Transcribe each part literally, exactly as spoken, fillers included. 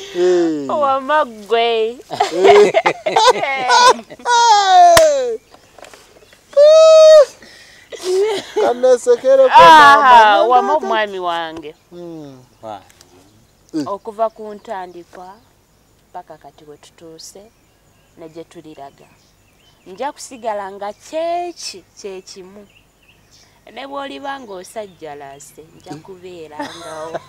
Wamagwe. Kanesekere Ah, wama mwami wange. Mm. Wa. Okuva ku ntandikwa paka kati we tutuuse ne gye tuliraga. Nja kusigala nga kyeki kyekimu. Ne bw'oliba ng'osajjalase nja kubeera ngawo.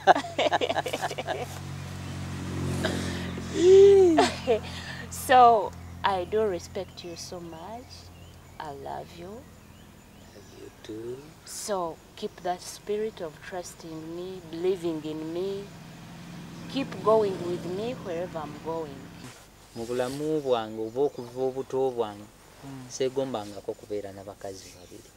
So, I do respect you so much. I love you. You too. So, keep that spirit of trusting me, believing in me. Keep going with me wherever I'm going. Mu bulamu bwange oba okuva obuto bwange seegombangako kubeera n'abakazi babiri.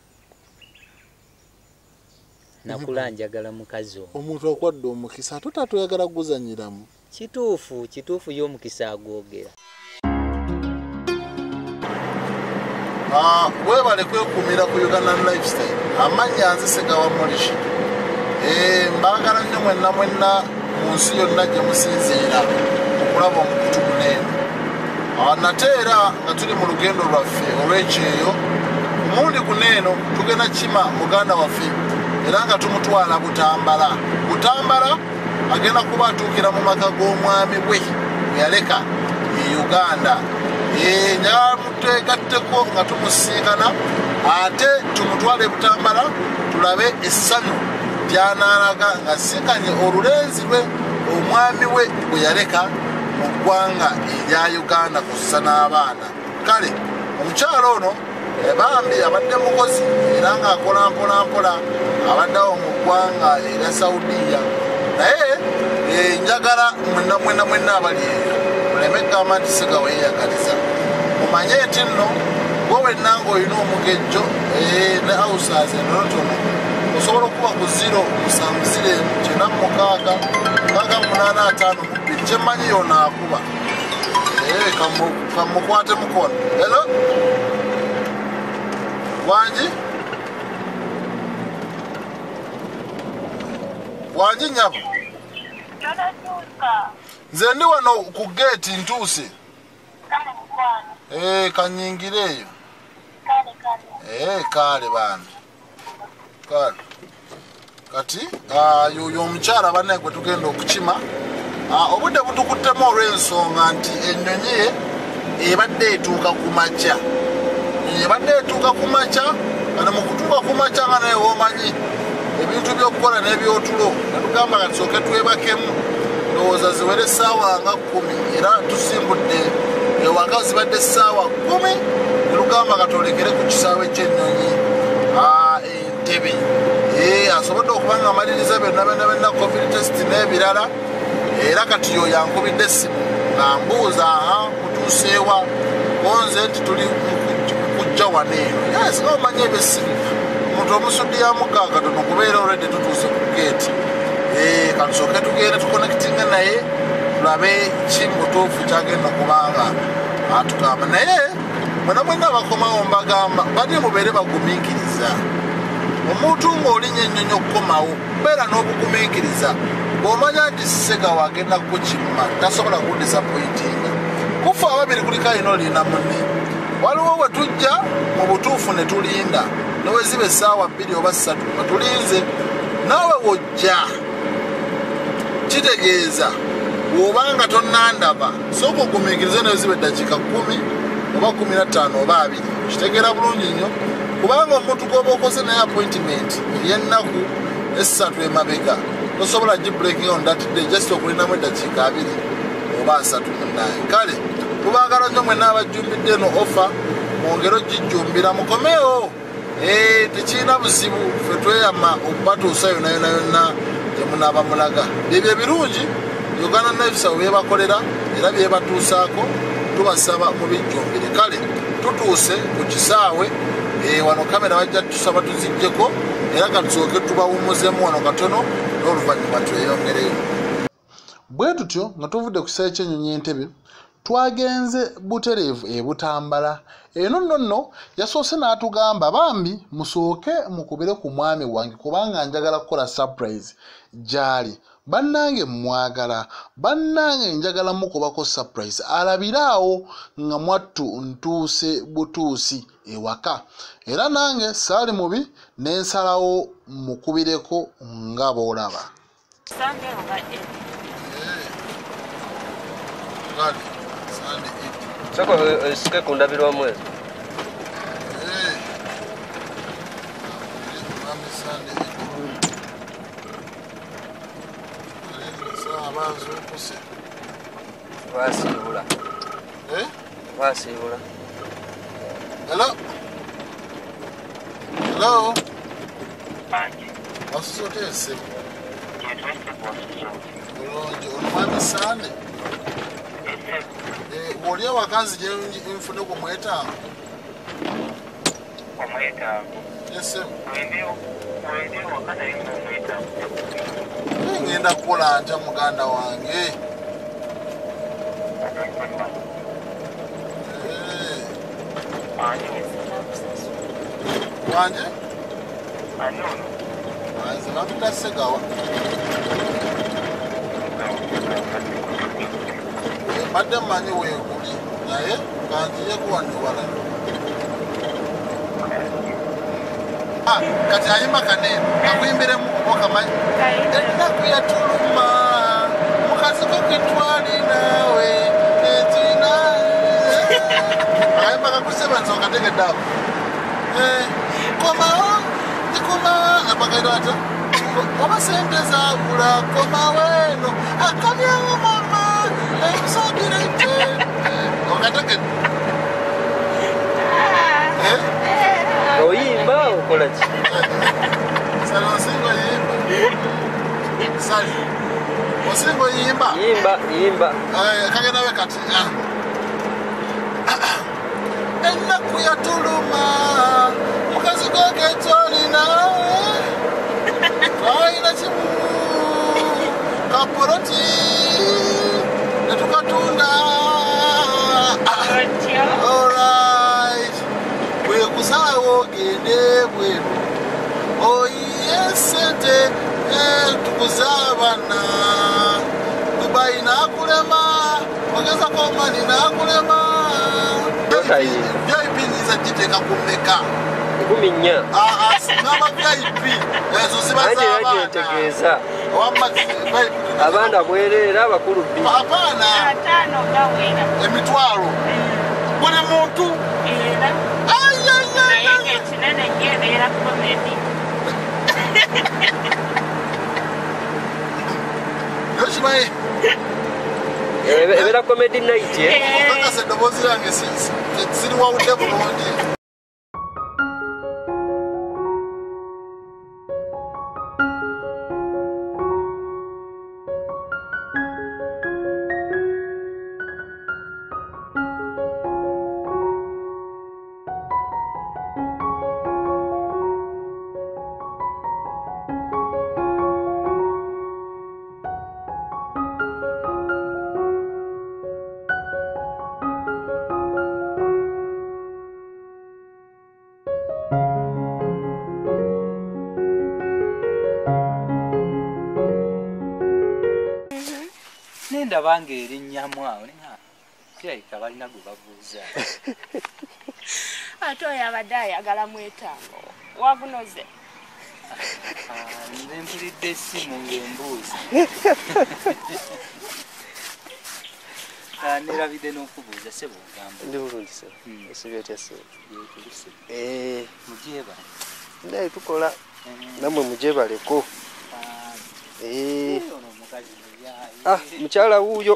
Nakula njagala mukazi omu. Omuntu akwadde omukisa ate tatuyagala kuguzanyiramu. Kituufu, kituufu y'omukisa agwogera. Ah, webale kwekuumira ku Uganda Lifestyle. Amannya nze Segawa Morishi. Eh, mbagala nnyo mwenna mwenna mu nsi yonna gye musinziira okulaba omukutu guneeno. Ah, nate era nga tuli mu lugendo lwaffe olw'ekyeyo mulundi guneeno tugenda kima muganda waffe era nga tumutwala Butambala. Butambala agenda kuba atuukira mu maka g'omwami bwe yaleka e Uganda. E nyamutegatteko nga tumusinkana ate tumutwale Butambala tulabe essanyu lyanaalaga nga sinkanye olulenzi lwe omwami we bwe yaleka mu ggwanga erya Uganda kussa n'abaana. Kale omukyalo ono bambi abadde mukozi era ng'akola mpola mpola abaddewo mu ggwanga erya Saudiya. Naye njagala mwenna mwenna mwenna abali eyo muleme kugamba nti Segawa yeeyagaliza. Mumanye nti nno gwe wenna ng'olina omugejjo ne hawusazi entonotono osobola okuba ku ziro musanvu ziro emu kyenda mu mukaaga mukaaga munaana ataano mu bbiri kyemmanyi yonaakuba. Kamukwate mukono. Hello? Wanji? Wanji nyabo? Nze ndi wano ku gate ntuuse. Eh, kanyingireyo. Eh, kale bana. Kale. Kati, ah yoyo omukyala banne gwe tugenda okukima. Ah, obudde butukuttemu olw'ensonga nti ennyonyi ebadde etuuka ku makya. Ebadde etuuka ku makya, kana mu kutuuka ku makya nga naye w'omanyi ebintu by'okukola n'ebyotulo. Natugamba nga tusooke twebakemu. Ndowooza ziwere essaawa nga kkumi era tusimbudde ewaka zibadde essaawa kkumi. Ne tugamba nga twolekere ku kisaawe ky'ennyonyi Entebbe. Asobodde okuba nga amaliriza byonna byonna byonna covid test n'ebirala. Era kati yo yankubidde essimu ng'ambuuza aha mutuuseewa bonze nti tuli kujja wano eno. Yes, ng'omanye ebyessimu omuntu omusuddiyamu kaakatono kubeera olwedde tutuuse ku geeti. Katusooke tugende tukonekitinga naye tulabe ki mutuufu kyagenda okubanga atugamba. Naye mwena mwenna abakomawo mbagamba bali mubeere bagumiikiriza. Omuntu ng'olinya ennyonyi okukomawo beera n'obugumiikiriza. Bw'omanya nti Segawa agenda kukimma tasobola kudisappointinga. Kufa ababiri kuliko alina olina munne. Waliwo we tujja mu butuufu ne tulinda ne we ziba essaawa bbiri oba ssatu nga tulinze. Naawe wojja kitegeeza bw'obanga tonnandaba sooka ogumiikirize naye ziba eddakiika kkumi oba kumi na ttaano oba abiri. Kitegeera bulungi nnyo kubanga omuntu gw'oba okoze naye appointment ey'ennaku essatu emabega tosobola gibreaking on that day just okulinamu eddakiika abiri oba asatu munnaye. Kale tubaagala nnyo mwenna abajjumbidde eno offer mwongere ogijjumbira mukomewo. Eh, tekirina buzibu ffe tweyama okubatuusa yonna yonna yonna gye munaaba mulaga. Ebyo ebirungi Uganda Lifestyle byebakolera era byebatuusaako tubasaba mubijjumbire. Kale tutuuse ku kisaawe wano kamera bajja tusaba tuzijjeko era katusooke tubawumuzemu wano katono n'oluvannyuma tweyongereyo. Bwe tutyo nga tuvudde ku kisaawe ky'ennyonyi Entebbe twagenze butereevu e Butambala. Eno nno nno yasoose n'atugamba bambi musooke mukubire ku mwami wange kubanga njagala kukola surprise gy'ali. bannange mwagala bannange njagala mukubako surprise alabiraawo nga mwattu ntuuse butuusi ewaka era nange saali mubi nensalawo mukubireko nga boolaba Soko isike kundabirwa mwezi. Wasibula. Eh? Wasibula. Hello? Hello? Wasusote esimu. Olonje olumwami Sande. Eh, woli awakanzi gye nfune ku mwetaago. Omwetaago. Esimu. Wendewo wendewo wakati ali mu mwetaago. Ngenda kukola ntya muganda wange. Wanje? Anono. Wanze bakutasegawa. Mbadde mmanyi weekuli naye kanjiye kuwaniwala. Ah, kati ayimba kanene akuyimbiremu okamanyi ennaku yatuluma mukazi kokitwali naawe netina ayimba kakusebanza okategeddeako komawo ndikomawo apakaira ata oba sente zabula komawo eno akamyawo mama emusogirete okategedde Oyimba okola ki? Sali osingo yimba. Sali. Osingo yimba. Yimba, yimba. Eh, kagenda we kati. Ennaku yatuluma. Mukazi gwake toli nawe. Twaina kimu. Kapoloti. Netukatunda. Alright. Kusalawo gende bweru oyiye sente tukuzabana Dubai nakulema ogeza komani nakulema V I P niza jiteka kumeka kumi nnya ngamba V I P ezo zibazabana abaana bwerera abakulu bbiri apana emitwalo buli muntu Kinene ngene era comedy. Yoshi mai. Eh, era comedy night eh. Kaka se dobozi yange sisi. Siri wa udebu nondi. Ndabanga erinnya awo ninga kirayika balina gwe babuuza ate oyo abadde ayagala mwetaago wabunoze nze mpulidde essimu ng'embuuza nerabidde n'okubuuza sebo ogamba ndi bulungi sebo esibyo etya sebo mujeebale naye tukola nammwe mujeebaleko ono omukazi ah mukyala wuuyo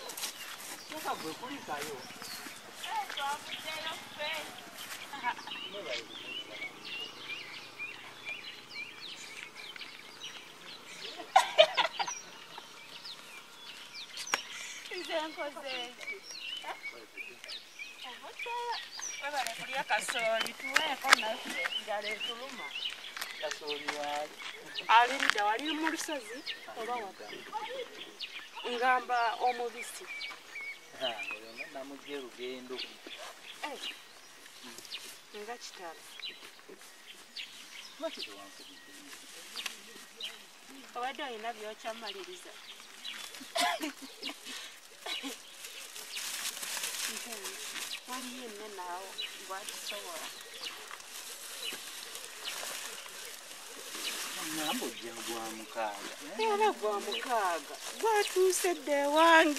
Alinda wali mu lusozi oba waka ngamba omubisi namugye lugendo nga kitala Obadde olina byokyamaliriza. Waliyo enne naawo bwatusobola. Nambo ojja gwa mukaaga. Era gwa mukaaga. Gwatuuse dda ewange.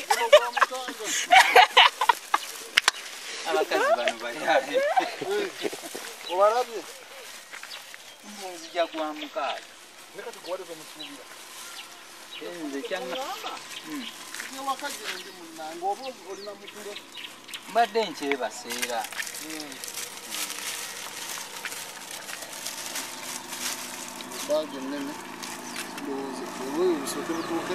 Abakazi bano balyabe. Obalabye? Nzija gwa mukaaga. Leka tukuwaleze mu kibuga. Nze kyanga. Ye wakazi ndi munnange oba olina mutulo. Mbadde nkyebaseera. Baagi ennene ndowooza obweyo busooke butuuke.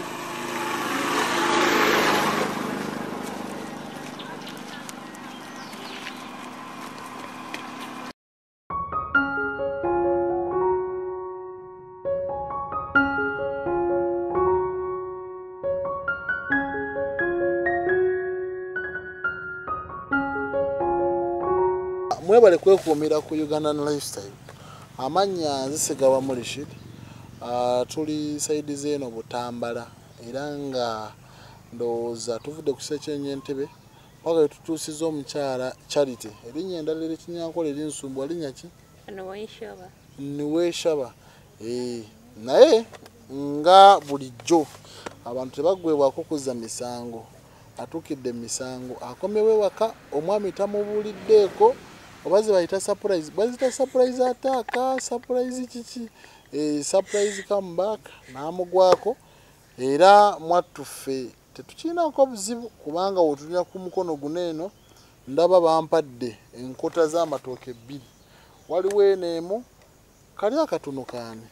Mwebale kwekuumira ku Ugandan Lifestyle. Amanya nzisigawa mu Rashid. Uh, tuli saidi zeno Butambala era nga ndowooza tuvudde ku Sekyenyi Entebbe paka tutuusiza omukyala Charity erinnya endala erikinyankola erinsumbwa linnya ki? Niweeshaba. Niweeshaba. Eh, naye nga bulijjo abantu tebaggwebwako kuzza misango atukidde misango akomewe waka omwami tamubuuliddeeko oba ze bayita surprise bazita surprise ataaka surprise kiki e surprise come back namugwako era mwatuffe tetukinako buzibu kubanga wotunya ku mukono guneeno ndaba bampadde enkota z'amatooke bbiri waliwo eneemu kali akatono kaani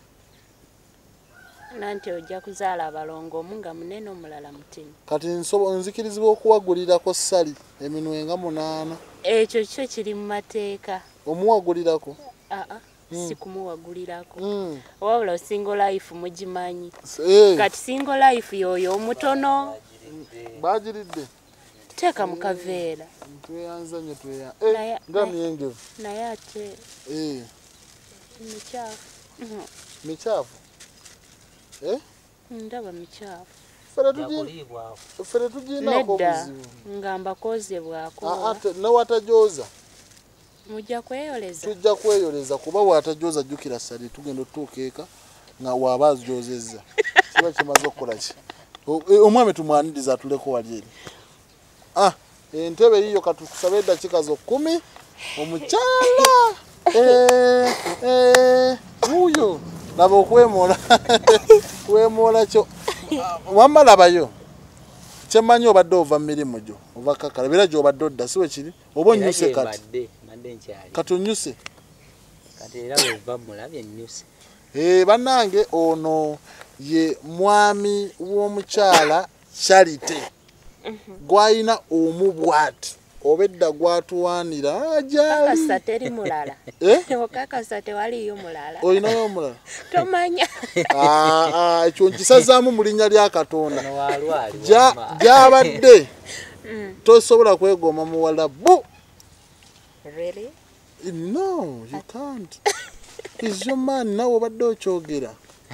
nanti ojja kuzaala abalongo omu nga munene omulala mutini kati nzikirizibwa okuwagulirako ssali eminwe nga munaana ekyo kyo kiri mu mateeka omuwagulirako aa Mm. si kumuwagulirako mm. wabula single life mugimanyi hey. kati single life yoyo omutono bagiridde teeka mu kaveera tweyanzanye tweya Naye- eh, nga naye- myengevu naye ate eh. mikyafu Mhm. mikyafu eh? ndaba mikyafu fere tugi Yakuliibwako. fere tugiinaako nedda obuzibu nga mbakozebwako ate newatajoza mujja kweyoleza tujja kweyoleza kuba bw'atajooza jjukira ssali tugenda otutuuka eka nga waba ajoozezza kiba kimaze okukola ki O- e, omwami tumwaniriza atuleko wali eri ah, entebe yiyo katukusabe eddakiika zokkumi omukyala eh, eh, wuuyo laba okwemola kwemoola kyo wamma labayo kyemmanyi obadde ova mu mirimu gyo ova kakala beera gy'obadde odda si we kiri oba onnyuse kati Mbadde mbadde nkyali. kati onnyuse Kati era bw'ova mulabye nnyuse. Eh, bannange ono ye mwami w'omukyala Charity gwayina omubwati obedda gwatuwanira ajali kakasa teri mulala eh okakasa tewaliyo mulala oyinayo omulala tomanya ah ah ekyo nkisazaamu mu linnya lya Katonda Ono walwali. ja gyabadde tosobola kwegoma muwala bu really no you can't is your man nawe obadde okyogera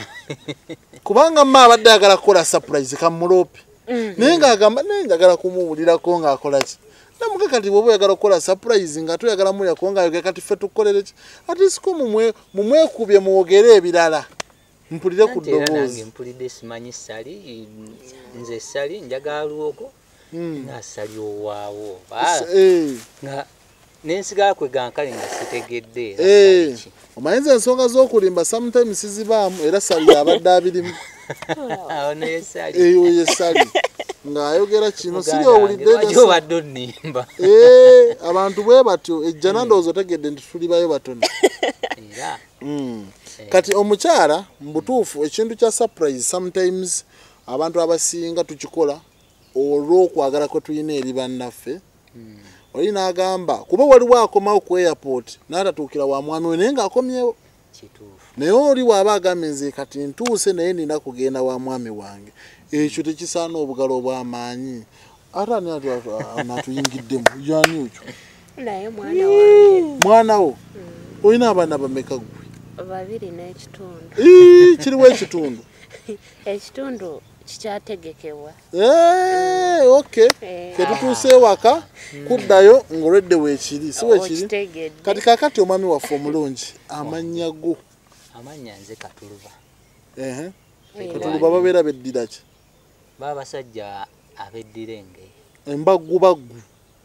kubanga mma abadde ayagala kukola surprise kamulope naye ng'agamba naye njagala kumuwulirako ng'akola ki namuge kati bw'oba oyagala okukola surprise nga toyagala mulyako ng'ayogera kati ffe tukukolere ki ati siko mumwekubye muwogere ebirala mpulire ku Anti era nange ddoboozi mpulidde simanyi ssali nze ssali njagala lwoko nga ssali owaawo Ba- Eh, nga nensigala kwegankale nga sitegedde era eh, ssali ki. omanyi nze ensonga z'okulimba sometimes sizibaamu era sali abadde abirimu ono ye ssali. eyo ye sali ng'ayogera kino siri Muganda wange, owulidde lwaki nasa- obadde onnimba Eh, abantu bwe batyo ejjana ndowooza otegedde nti tuli bayo batono era Mm. Kati omukyala mbutuufu ekintu kya surprise sometimes abantu abasinga tukikola olw'okwagala kwe tulina eri bannaffe oli n'agamba kuba waliwo akomawo ku airport n'atatuukira wa mwami we naye ng'akomyewo kituufu. naye oli bw'aba agambye nze kati ntuuse naye nina kugenda wa mwami wange ekyo tekisaana obugalo obw'amaanyi ate ani anaatuyingiddemu yani ekyo naye mwana wange mwana wo olina abaana bameka gwe babiri n'ekitundu Ii, kiriwo ekitundu ekitundu kikyategekebwa. Eh, okay. Ketutuuse waka kuddayo ngolwedde weekiri si weekiri. Kati kakati omwami waffe omulungi amannya go. Amanya nze Katuluba. Ehe. Katuluba babeera beddira ki? Baba basajja abeddira engeri. Embaggu baggu.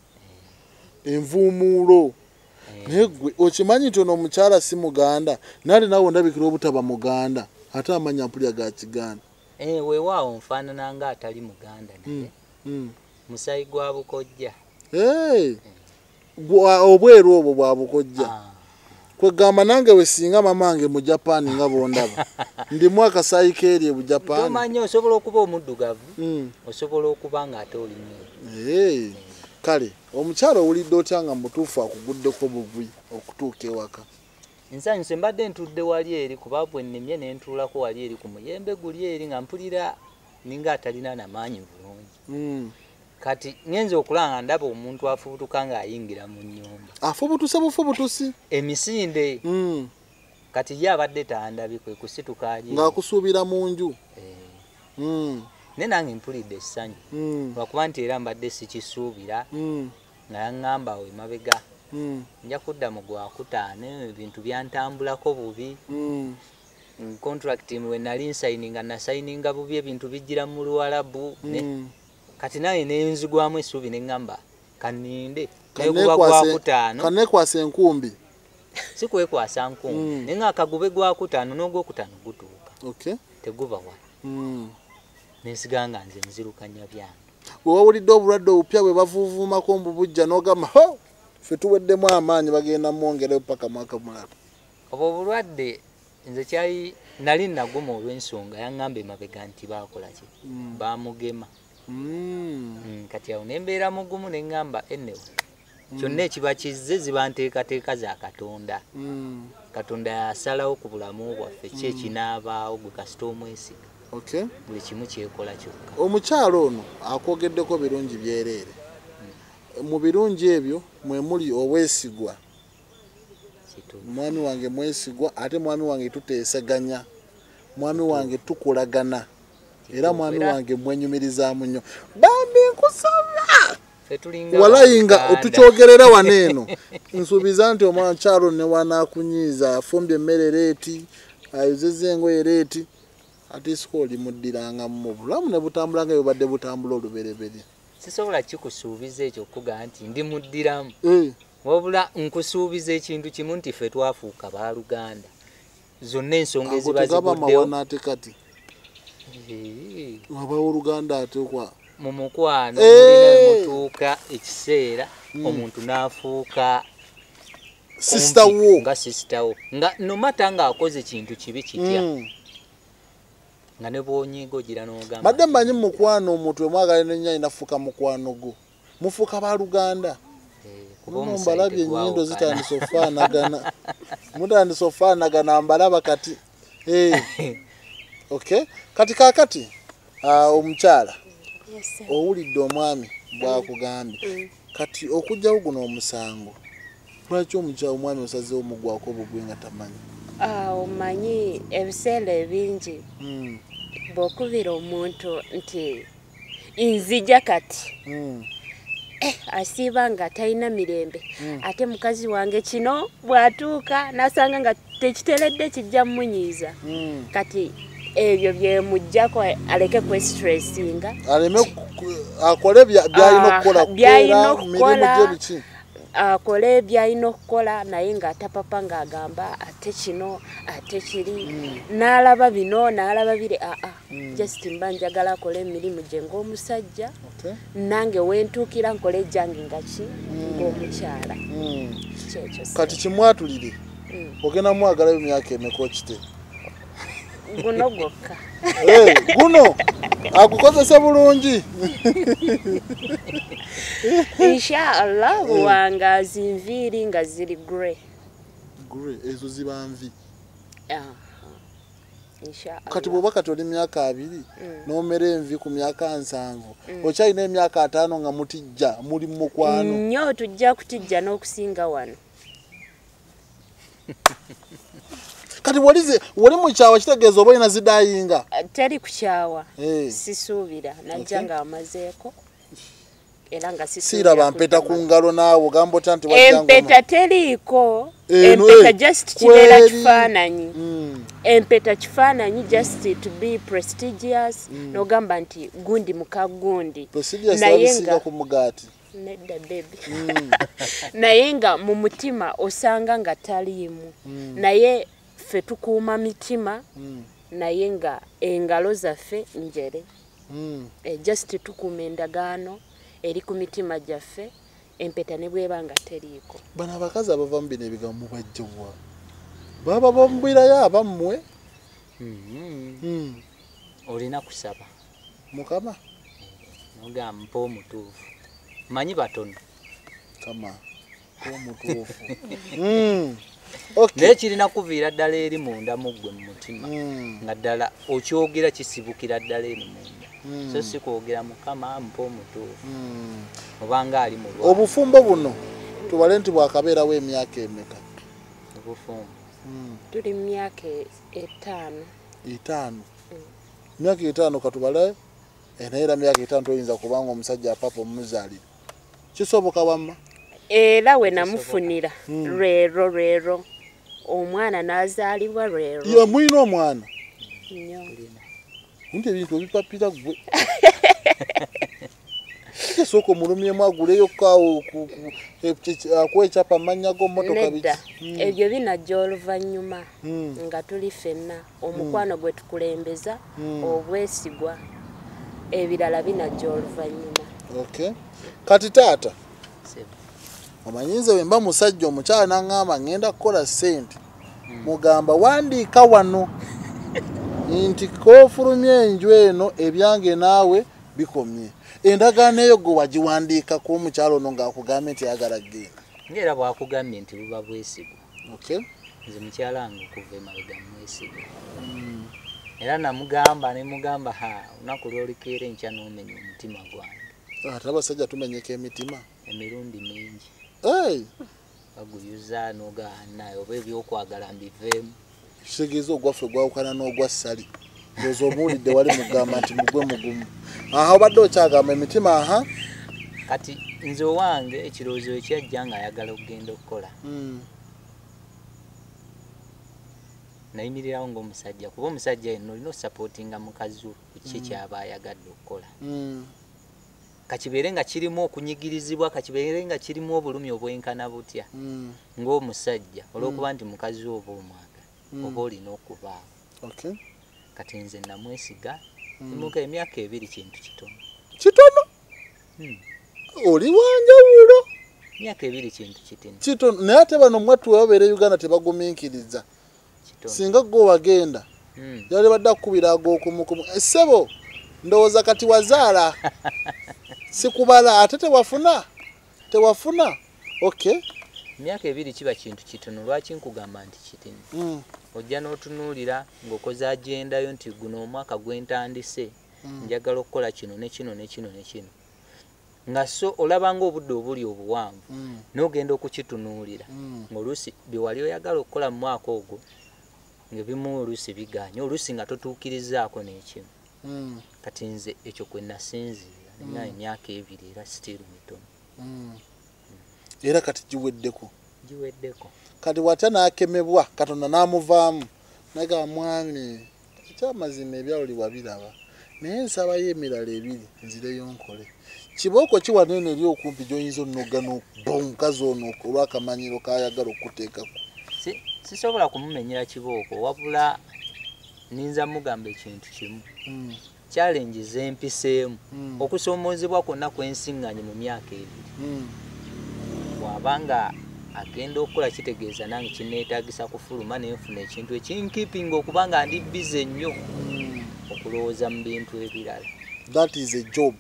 Envuumuulo. Naye gwe okimanyi nti ono omukyala si Muganda naali naawe ndabikira obutaba Muganda ate amanya mpulya ga Kiganda. Eh, weewaawo nfaanana nga atali Muganda naye. Mm. Musayi gwa Bukojja. Hey. Obweru obwo bwa Bukojja. Kwegamba nange we singa mamange mu Japan nga bondaba. Ndi mwaka sayi keeri mu Japan. Tomanyi osobola okuba omuddugavu. Mm. Osobola okuba nga ate oli mweru. Hey. Kale omukyala owulidde otya nga mutuufu akuguddeko bugwi okutuuka ewaka? Nsanyuse mbadde ntudde wali eri kuba bwe nnemye ne ntuulako wali eri ku muyembe guli eri nga mpulira ninga atalina n'amaanyi bulungi. Mm. Kati ngenze okulanga ndaba omuntu afubutuka ng'ayingira mu nnyumba. Afubutuse bufubutusi? Emisinde. Mm. Kati ye abadde tandabye kwe kusituka ali. Ng'akusuubira mu nju. Eh. Mm. Ne nange mpulidde essanyu. Mm. Lwakuba nti era mbadde sikisuubira. Mm. Nga yaŋŋamba we mabega. Mm. Nja kudda mu gwakutaano ebintu byantambulako bubi. Mm. Contract we nali nsayininga nasayininga bubi ebintu bijjira mu Luwarabu. Mm. Kati naye nenzigwamu essuubi ne ŋŋamba kaninde nekuba gwakutaano. Kanekwasa enkumbi. Si kwekwasa nkumbi. Mm. Naye ng'akagube gwakutaano n'ogwokutaano gutuuka. Okay. Teguba wala. Mm. Nensiga nga nze nzirukanya byange. Bwe wawulidde obulwadde obupya bwe bavuuvuumako mbubujja n'ogamba ho ffe tuweddemu amaanyi bagenda mwongereyo paka mwaka mulala. Obwo obulwadde nze kyali nali naguma olw'ensonga yaŋŋamba emabega nti baakola ki? Mm. Baamugema. Mm. Mm, kati awo nembeera mugumu ne ŋŋamba ennewe. Mm. Kyonna ekiba kizze ziba nteekateeka za Katonda. Mm. Katonda yasalawo ku bulamu bwaffe ki ekinaabaawo gwe kasita omwesiga. Okay. Buli kimu kyekola kyokka. Omukyalo ono akwogeddeko birungi byereere. Mm. Mu birungi ebyo mwe muli obwesigwa. Mwami wange mwesigwa ate mwami wange tuteesaganya. Mwami wange tukolagana. Era mwami wange mwenyumirizaamu nnyo. Bambi nkusaba. Walayinga otukyogerera waneeno. Nsuubiza nti omwakyalo ne wanaakunyiiza afumbye emmere leeti, ayozezza engoye leeti. Ate sikooli muddiranga mu bulamu ne butambula nga bubadde butambula olubereberye. Sisobola kikusuubiza ekyo okuga nti ndi muddiramu. Eh. Wabula nkusuubiza ekintu kimu nti ffe twafuuka baaluganda. Zonna ensonga eziba ziguddewo. Ate kati. Wabawo Oluganda ate kwa. Mu mukwano mulina mutuuka ekiseera omuntu n'afuuka sister wo. Nga sister wo. Nga no matter nga akoze kintu kibi kitya. Mm. Nga ne bwonyigo gira n'ogamba. Badde mmanyi mu mukwano omuntu emwagala n'ennyo inafuuka mukwano go. Mufuuka baaluganda. Mbalabye ennyindo zitandise okufaanagana. Mutandise okufaanagana mbalaba kati. Eh. Okay. Kati kaakati uh, omukyala. Yes sir. Owulidde omwami bwakugambye. Mm. Kati okujjawo guno omusango. Lwaki omukyala omwami osazeewo omugwako obugwe nga tamanyi? Ah, omanyi ebiseera ebingi. Mm. Bw'okubira omuntu nti nzija kati. Mm. Eh, asiiba nga talina mirembe. Mm. Ate mukazi wange kino bwatuuka nasanga nga tekiteredde kijja munyiiza. Mm. Kati ebyo bye mujjako aleke kwe stressinga. Aleme akole byalina okukola byalina okukola. Akole byalina okukola naye nga tapapa ng'agamba ate kino ate kiri. Mm. N'alaba bino n'alaba bire a a. Mm. Just mba njagala akole emirimu gye ng'omusajja. Okay. Nange wentuukira nkole jange nga ki ng'omukyala. Mm. Kati kimwatulire. Mm. Ogenda mwagala emyaka emeka okite. Guno gwokka. Eh, guno akukozesa bulungi. Inshallah buwangazi nviiri nga ziri grey. Grey ezo ziba nvi. Ah. Inshallah. Kati bwoba kati oli myaka abiri mm. n'omera envi ku myaka nsanvu. Mm. Okyalina emyaka ataano nga mutijja muli mu mukwano. Nnyo tujja kutijja n'okusinga wano. kati walize wali mu kyawa kitegeeza oba ina zidayinga teri kukyawa hey. Sisuubira najja okay. Nga amazeeko era nga siraba mpeta ku ngalo naawe gambo tanti wajjangu empeta teriiko empeta just kibeera kifaananyi mm. Empeta kifaananyi just to be prestigious mm. Nogamba nti gundi muka gundi naye nga ku mugaati nedda baby mm. Naye nga mu mutima osanga nga taliimu mm. Naye ffe tukuuma mitima mm. Naye nga engalo zaffe njere mm. E just tukuuma endagaano eri ku mitima gyaffe empeta ne bwebanga teriiko bana abakazi abava mu bino ebigambo bajjibwa baba bombwirayo abammwe mm -hmm. mm. Olina kusaba mukama nogamba mpa omutuufu manyi batono kama omutuufu mm. Okay. Naye kirina kuviira ddala eri munda muggwe mu mutima mm. Nga ddala okyogera kisibukira ddala eri munda mm. So si kwogera mukama mpa omutuufu mm. Obanga ali mu lwa obufumbo buno tubale nti bwakabeerawo emyaka emeka obufumbo mm. Tuli myaka etaano etaano mm. Myaka etaano katubale enaera myaka etaano toyinza kubanga omusajja apapa omuzaalira kisoboka wamma era we namufunira mm. Lwero lwero omwana n'azaalibwa lwero ye mwina omwana nnyo nti ebintu ebipapira gwe kisoko mulumyemu aguleyo kawo akwecapa amanya g'ommotoka biki ebyo binajja oluvannyuma mm. Nga tuli ffenna omukwano mm. Gwe tukulembeza mm. Obwesigwa ebirala binajja oluvannyuma okay. Kati taata omanyinze wemba musajja omukyala n'angamba ngenda kukola ssente mm. Mugamba wandiika wano nti koofulumya enju eno ebyange naawe bikomye endagaano eyo gwe wagiwandiika ku omukyala ono ng'akugambye nti ayagala genda ngaera bw'akugambye nti buba bwesigwa okay. Nze mukyala wange okuva emabega mwesigwa mm. Era namugamba ne mugamba ha olunaku lwolikeera enkya n'omenya omutima gwange ate abasajja tumenyeka emitima emirundi mingi hey. Baguyuza n'ogaanaye oba ebyokwagala mbiveemu kitegeeza ogwaffe gwawukana n'ogwa ssali ndoza obuwulidde wali mugamba nti mugwe mugumu aha obadde okyagamba emitima aha kati nze owange ekirowoozo ekyajja nga ayagala okugenda okukola mm. Nayimirirawo ng'omusajja kuba omusajja yenna olina osapootinga mukazi wo ku kiki kyaba ayagadde okukola mm. Kakibeere nga kirimu okunyigirizibwa kakibeere nga kirimu obulumi obwenkana butya mm. Ng'omusajja olw'okuba nti mukazi wo oba omwagala mm. Oba olina okubaawo okay. Kati nze namwesiga mm. Imuka emyaka ebiri kintu kitono kitono mm. Oli wanjawulo emyaka ebiri kintu kitini kitono naye ate bano mwattu babeera Uganda tebagumiikiriza singa gwe wagenda mm. Yali badde akukubira ag'okumukumu essebo ndowooza kati wazaala sikubala ate tewafuna tewafuna okay. Emyaka ebiri kiba kintu kitono lwaki nkugamba nti kitini mm. Ojja n'otunuulira ng'okoze agendayo nti guno omwaka gwentandise mm. Njagala okukola kino ne kino ne kino ne kino nga so olabanga obudde obuli obuwanvu mm. N'ogenda okukitunuulira mm. Ng'oluusi bye wali oyagala okukola mu mwaka ogwo ng'ebimu oluusi biganya oluusi nga totuukirizaako n'ekimu mm. Kati nze ekyo kwe nasinziira nina emyaka ebiri era sitiiru mitono mm. mm. Era kati giweddeko giweddeko kati watya n'akemebwa Katonda n'amuvaamu naga mwami ekyamazima ebyawuli wabiraba naye nsabayo emirala ebiri nzireyo nkole kibooko kiwanene eri okumpi gy'oyinza onnoga n'omukazi ono olw'akamanyiro k'ayagala okuteekako si sisobola kumumenyera kibooko wabula ninza mugamba ekintu kimu mm. Challenges empiseemu mm. Okusoomoozebwa kwonna kwensiŋŋanye mu myaka ebiri mm. Bw'abanga agenda okukola kitegeeza nange kinneetaagisa kufuluma nenfuna ekintu ekinkiipinga okuba nga ndi bize nnyo mm. Okulowooza mu bintu ebirala that is a job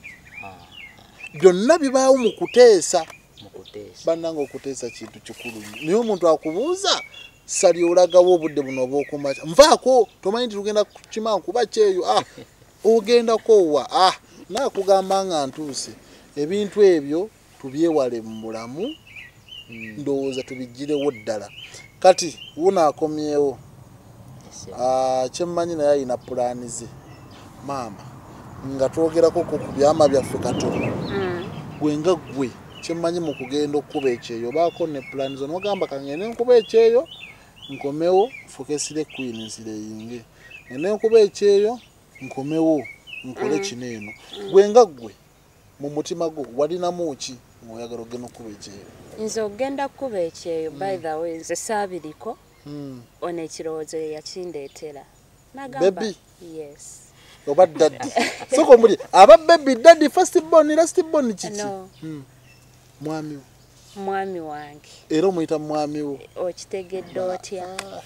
byonna bibaawo mu kuteesa mu kuteesa bannanga okuteesa kintu kikulu naye omuntu akubuuza sali olagawo obudde buno obw'okumakya nvaako tomanyi nti tugenda kukima nkuba kyeyo ah ogenda kowa ah nakugamba nga ntuuse ebintu ebyo tubyewale mu bulamu mm. Ndowooza tubigirewo ddala kati wuna akomyewo Ah, kyemmanyi naye alina pulaani ze maama nga twogerako ku byama byaffe katono gwe nga gwe kyemmanyi mu kugenda okukuba ekyeyo baako ne pulaani zo nogamba kangende nkuba ekyeyo nkomewo fokesire queen nsireyinge ngende nkuba ekyeyo nkomewo nkole kino eno gwe nga gwe mu mutima gwo walinamu ki ng'oyagala ogenda okukuba ekyeyo nze ogenda kukuba ekyeyo by the way nze saabiriko ono ekirowoozo ye yakindeetera nagamba Baby? yes oba daddy soko muli aba baby daddy first born last born kiki no mwami wo mwami wange era omuyita mwami wo okitegedde otya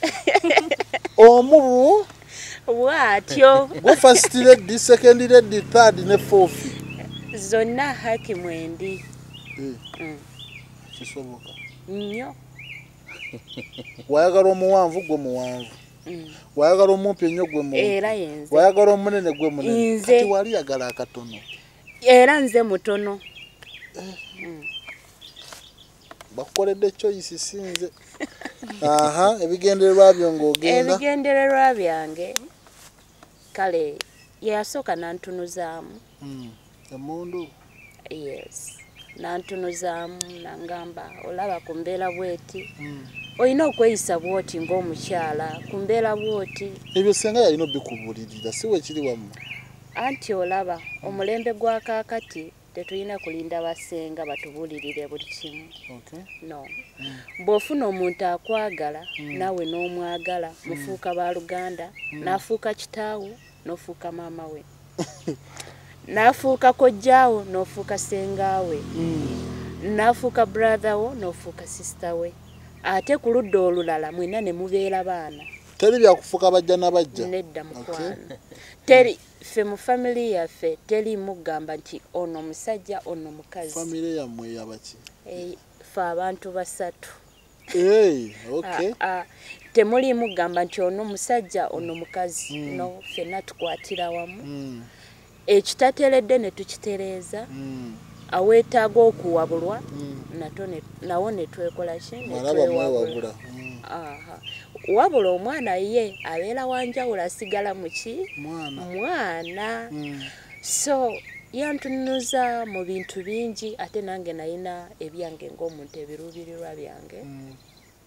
omubu bwatyo gwe first lady second lady third ne fourth zonna haki mwendi kisoboka nnyo wayagala omuwanvu gwe muwanvu wayagala omumpi ennyo gwe mu era yenze wayagala omunene gwe munene Nze. kati wali yagala akatono era nze mutono bakukoledde choice sinze aha ebigendererwa byo ng'ogenda ebigendererwa byange kale yasooka nantunuzaamu emundu yes nantunuzaamu nangamba olaba ku mbeera bweti olina okweyisa bwoti ng'omukyala ku mbeera bwoti ebyo senga yalina obikubulirira si wekiri wammwe anti olaba omulembe gwa kaakati tetulina kulinda basenga batubuulirire buli kimu no bw'ofuna omuntu akwagala naawe n'omwagala mufuuka baaluganda n'afuuka kitaawo n'ofuuka maama we n'afuuka kojjaawo n'ofuuka sengaawe n'afuuka brother wo n'ofuuka sister we ate ku ludda olulala mwena ne mubeera baana teri byakufuuka bajja n'abajja nedda mukwano teri ffe mu family yaffe teri mugamba nti ono musajja ono mukazi family yammwe yabaki ffe abantu basatu hey, okay. temuli mugamba nti ono musajja ono mukazi mm. no ffenna tukwatira wamu mm. ekitateredde ne tukitereeza mm. aweetaaga okuwabulwa mm. nawo ne twekola ki netwewabula wabula omwana ye abeera wanjawulo asigala muki mwana, mwana. Mm. so yantunuza mu bintu bingi ate nange nalina ebyange ng'omuntu ebiruubirirwa byange mm.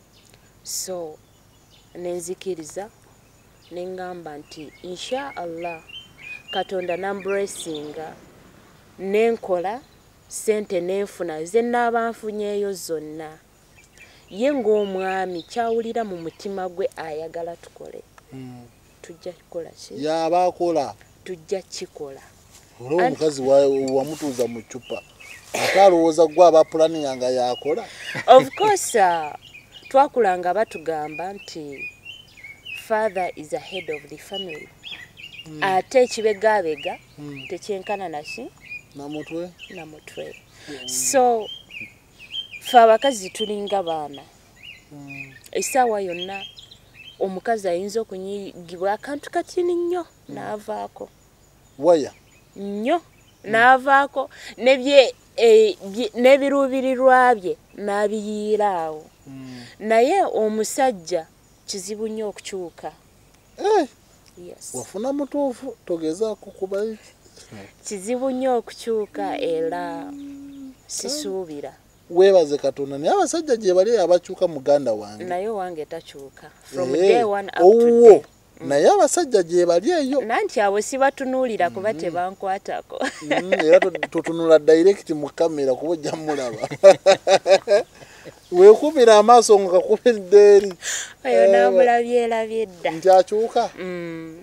so nenzikiriza nengamba nti insha Allah Katonda namblessinga nenkola sente nenfuna ze n'abanfunyeeyo zonna ye ng'omwami kyawulira mu mutima gwe ayagala tukole mm. tujja kukola ki yaba akola tujja kikola olwo omukazi wamutuuza mu ccupa ate alowooza gwe aba pulani yanga yakola of course uh, twakulanga batugamba nti father is a head of the family mm. ate ekibegabega mm. tekyenkana naki namutwe namutwe mm. so ffe abakazi tulinga baana mm. essaawa yonna omukazi ayinza okunyigibwa akantu katini nnyo mm. n'avaako waya nnyo mm. n'avaako nebye e, n'ebiruubirirwa bye n'abiyiiraawo mm. naye omusajja kizibu nnyo okukyuka eh. yes. wafuna mutuufu togezaako kuba kizibu nnyo okukyuka era sisuubira weebaze Katonda naye abasajja gye bali abakyuka muganda wange naye wange takyuka from hey, day one up owo. to day mm. naye abasajja gye bali eyo nanti abo sibatunuulira kuba mm. tebankwatako mm, era tutunula direct mu kamera kuba ojja mulaba weekubira amaaso nga kakubidde eri oyo naamulabyerabye dda nti akyuka mm.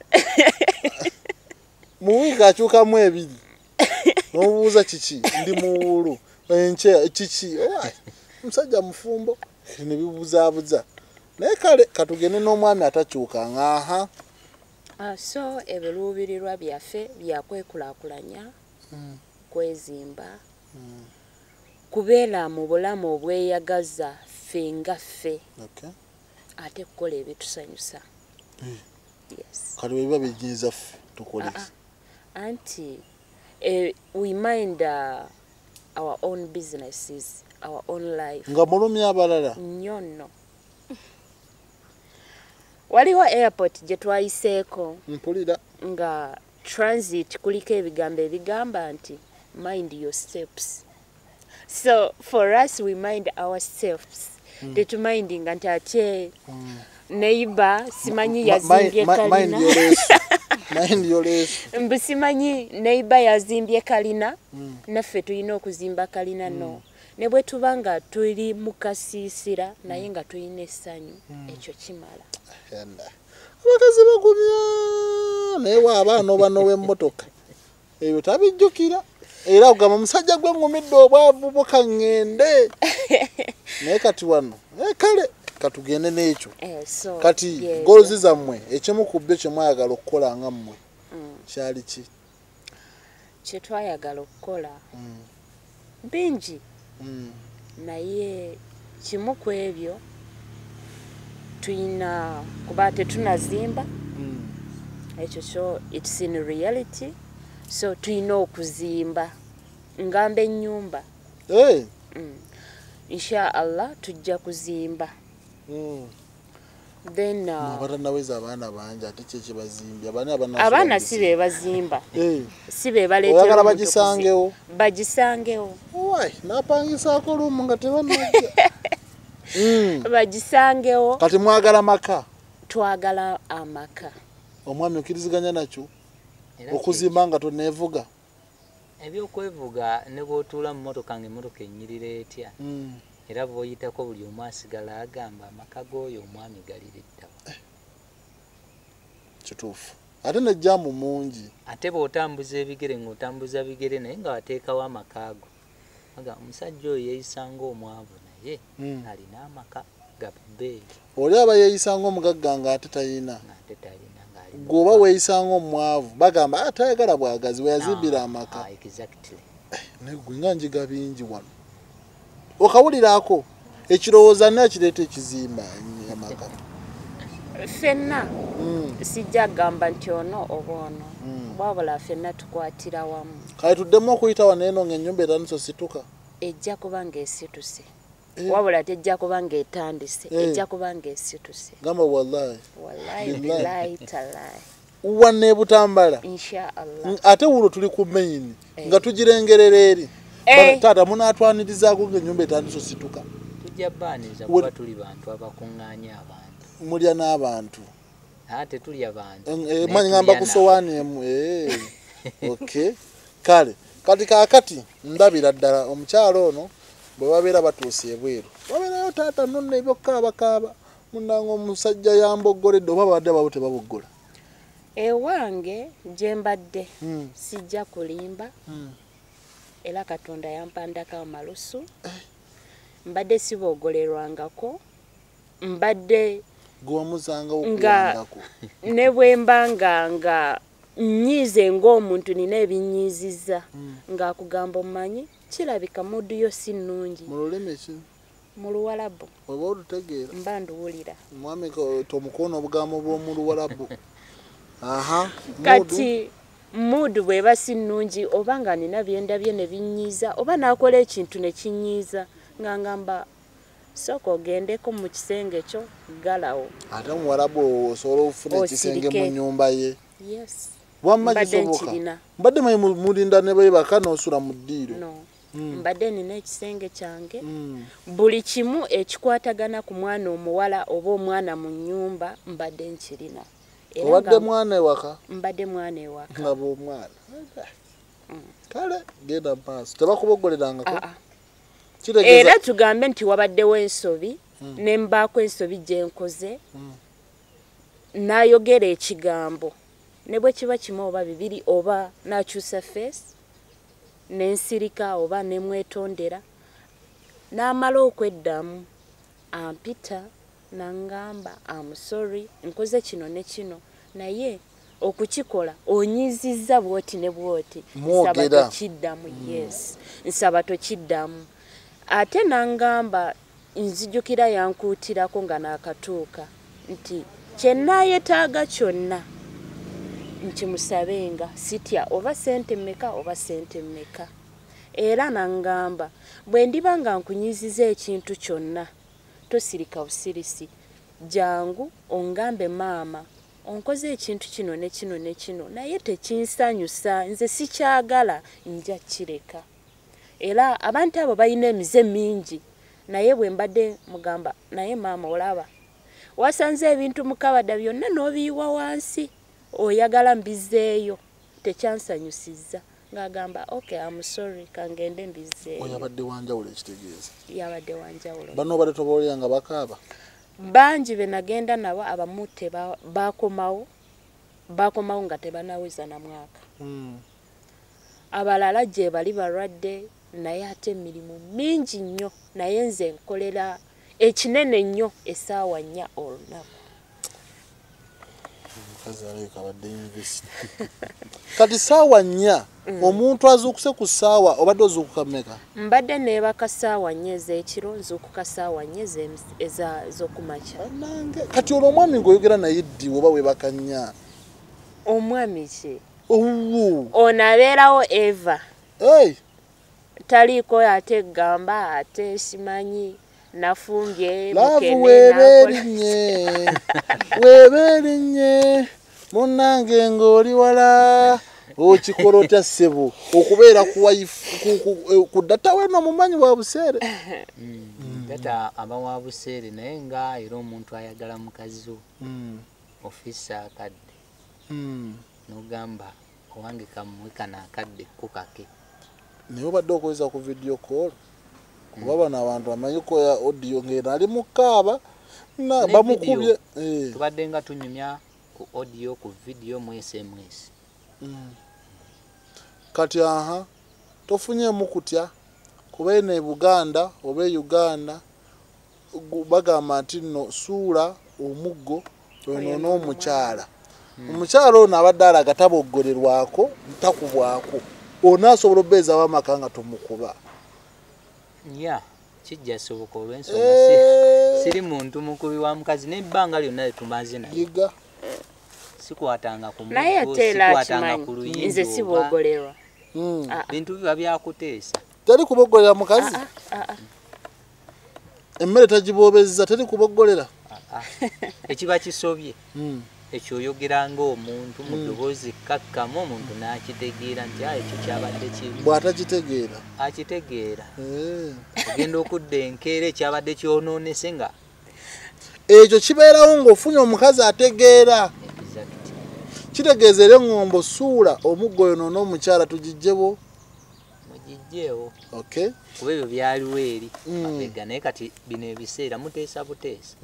mu wiiki akyukamu ebiri n'obuuza kiki ndi muwulu enche kiki musajja mufumbo ne bibuzaabuza naye kale katugende n'omwami atakyuka ng'aha uh, so ebiruubirirwa byaffe byakwekulaakulanya mm. kwezimba mm. kubeera mu bulamu obweyagaza ffe nga ffe okay. ate kukola ebitusanyusa mm. yes. kale webiba bijinza ffe tukole uh -uh. anti uh, we mind uh, our own businesses, our own life. Nga mulumya abalala. Nnyo nno. waliwo airport gye twayiseeko mpulira nga transit kuliko ebigambo ebigamba nti mind your steps. So for us we mind our steps. Mm. Tetumindinga nti ate mm. neighbor simanyi yazimbye kalina. Mind your race. Mbu simanyi neighbor yazimbye kalina mm. naffe tulina okuzimba kalina mm. no. Ne bwe tubanga tuli mukasiisira mm. naye nga tulina essanyu mm. ekyo kimala. Yanda. Abakazi bagumya naye waabaana obano w'emmotoka ebyo tabijjukira era ogamba omusajja gwe ngumidde obwavu bukaŋŋende naye kati wano naye kale katugende n'ekyo eh, so, kati yeah, gozi zammwe ekimu ku byo kye mwayagala okukola nga mmwe mm. kyali ki kye twayagala okukola mm. bingi mm. naye kimu ku ebyo tuyina kuba tetunazimba mm. ekyo kyo it's in reality so tuyina okuzimba ngamba ennyumba hey. mm. insha Allah tujja kuzimba mm. then uh, batanaweza abaana bangi ate kyekye bazimbye abaana abaana si be bazimba hey. si be baleetera oyagala bagisangewo bagisangewo wai napangisaako lumu nga tebanajja mm. bagisangewo kati mwagala maka twagala amaka omwami okiriziganya nakyo okuzimba nga toneevuga ebyokwevuga ne bw'otuula mu mmotoka ng'emmotoka ennyirira etya mm. era bw'oyitako buli omu asigala agamba amaka g'oyo omwami galira eddawa kituufu ate nejjambu mungi ate bw'otambuza ebigere ng'otambuza bigere naye nga wateekawo amaka go aga omusajja oyo yeeyisa ng'omwavu naye mm. alina amaka gabbeeyi oli aba yeeyisa ng'omugagga nga ate talina ate talina gwoba weeyisa ng'omwavu bagamba atayagala bwagazi we yazimbira amaka ah, exactly. naye gwe nga njiga bingi wano okawuliraako ekirowooza nne akireeta ekizimba amaka ffenna mm. sijja gamba nti ono oba ono mm. wabula ffenna tukwatira wamu kale tuddemu okuyita wano eno ng'ennyumba etandise osituka ejja kuba ng'esituse eh. wabula tejja kuba ng'etandise eh. ejja kuba ng'esituse gamba wallahi wallahi billahi talahi wanne butambala inshallah ate wulo tuli ku main eh. nga tugirengerera eri eh. taata munaatwanirizaako ng'ennyumba etandise osituka tujja baaniza kuba tuli bantu abakuŋŋaanya abantu mulya n'abantu ate tulya bantu eh, manyi ngamba ku sowaani emu eh. okay kale kati kaakati ndabira ddala omukyalo ono bwe babeera batuuse ebweru babeerayo taata nonna ebyokaabakaaba munanga omusajja yamboggoledde oba babadde babo tebaboggola ewange gye mbadde mm. sijja kulimba mm. era Katonda yampandako amalusu eh. mbadde siboogolerwangako mbadde gw'omuzanga okuwangako ne bwe mbanga nga nnyiize ng'omuntu nina ebinyiizizza mm. ng'akugamba omanyi kirabika muddu yo si nnungi mu lulimi ki mu Luwarabu oba olutegeera mba nduwulira mwami tomukoona obugambo bw'omu Luwarabu aha kati mudu bweba si nnungi oba nga nina byendabye ne binnyiiza oba naakola ekintu ne kinyiiza nga ngamba sooka ogendeko mu kisenge kyo galawo ate Omuwarabu osobola okufuna ekisenge mu nnyumba ye yes wamma kisoboka mbadde mulinda ne beebaka n'osula mu ddiiro no mm. mbadde nina ekisenge kyange mm. buli kimu ekikwatagana ku mwana omuwala oba omwana mu nnyumba mbadde nkirina obadde mwana ewaka mbadde mwana ewaka nga bw'omwana mm. kale genda maaso tebakuboggolerangako ah, ah. era tugambe nti wabaddewo ensobi mm. ne mbaako ensobi gye nkoze mm. n'ayogera ekigambo ne bwe kiba kimu oba bibiri oba n'akyusa face n'ensirika oba ne mwetondera n'amala okweddamu ampita n'angamba I'm sorry nkoze kino ne kino naye okukikola onyiizizza bwoti ne bwoti nsaba tokiddamu yes nsaba tokiddamu ate n'angamba nzijukira yankuutirako nga n'akatuuka nti kyennaayetaaga kyonna nkimusabenga sitya oba sente mmeka oba sente mmeka era n'angamba bwe ndiba nga nkunyiiziza ekintu kyonna tosirika busirisi jangu ongambe maama onkoze ekintu kino ne kino ne kino naye tekinsanyusa nze sikyagala nja kireka era abantu abo balina emize mingi naye bwe mbadde mugamba naye maama olaba wasanze ebintu mukabada byonna n'obiyiwa wansi oyagala mbizeeyo tekyansanyusizza ngagamba okay I'm sorry kangende mbizeeyo oyabadde wanjawulo ekitegeeza yabadde wanjawulo bano bale tobolya nga bakaaba banji be nagenda nabo abamu bakomawo bakomawo nga tebanaweza na mwaka mm. abalala gye bali balwadde naye ate emirimu mingi nnyo naye nze nkolera ekinene nnyo essaawa nnya olunaku kati saawa nnya omuntu azuukuse ku ssaawa obadde ozuukuka mmeka mbadde neebaka ssaawa nnya ez'ekiro nzuukuka ssaawa nnya ez'okumakya kati olwo omwami ng'oyogera naye ddiwe oba weebaka nnya omwami ki owu ono abeerawo eva hey. taliiko ate gamba ate simanyi nafumbye laavu weebeerinnye weebeerinnye munnange ng'oli wala okikola otya ssebo okubeera ku data weno mumanyi wa buseere data aba wa buseere naye nga era omuntu ayagala mukazi wo ofiisa akadde n'ogamba owange kamuwe kana akadde ko kake naye obadde okozesa ku video call kuba bano abantu bamanyi koya audio ng'eno ali mu kaaba bamukubye tubadde nga tunyumya ku audio ku video mu S M S kati aha tofunyeemu kutya kuba eno e Buganda oba e Uganda bagamba nti nno suula omuggo ono n'omukyala omukyala ono abadde alaga taboggolerwako ntakubwako ono asobola obbeeza w'amaka nga tomukuba ya kijja soboka olw'ensonga siri muntu mukubi wa mukazi n'ebbanga lyonna lyetumaze naye yiga sikwatanga ku muggo naye ateera akimanyi nze siboggolerwa bintu biba byakuteesa teri kuboggolera mukazi emmere tagiboobezza teri kuboggolera ekiba kisobye ekyo oyogera ng'omuntu mu ddoboozi kkakkamu omuntu n'akitegeera nti ekyo kyabadde kibi bw'atakitegeera akitegeera ogenda okudda enkeera ekyabadde kyonoonese nga ekyo kibeerawo ng'ofunye omukazi ategeera kitegeeza era eŋŋombo suula omuggo yono n'omukyala tugijjebo mugijjeewo okay kuba ebyo byaliwo eri mabega naye kati bino ebiseera muteesa buteesa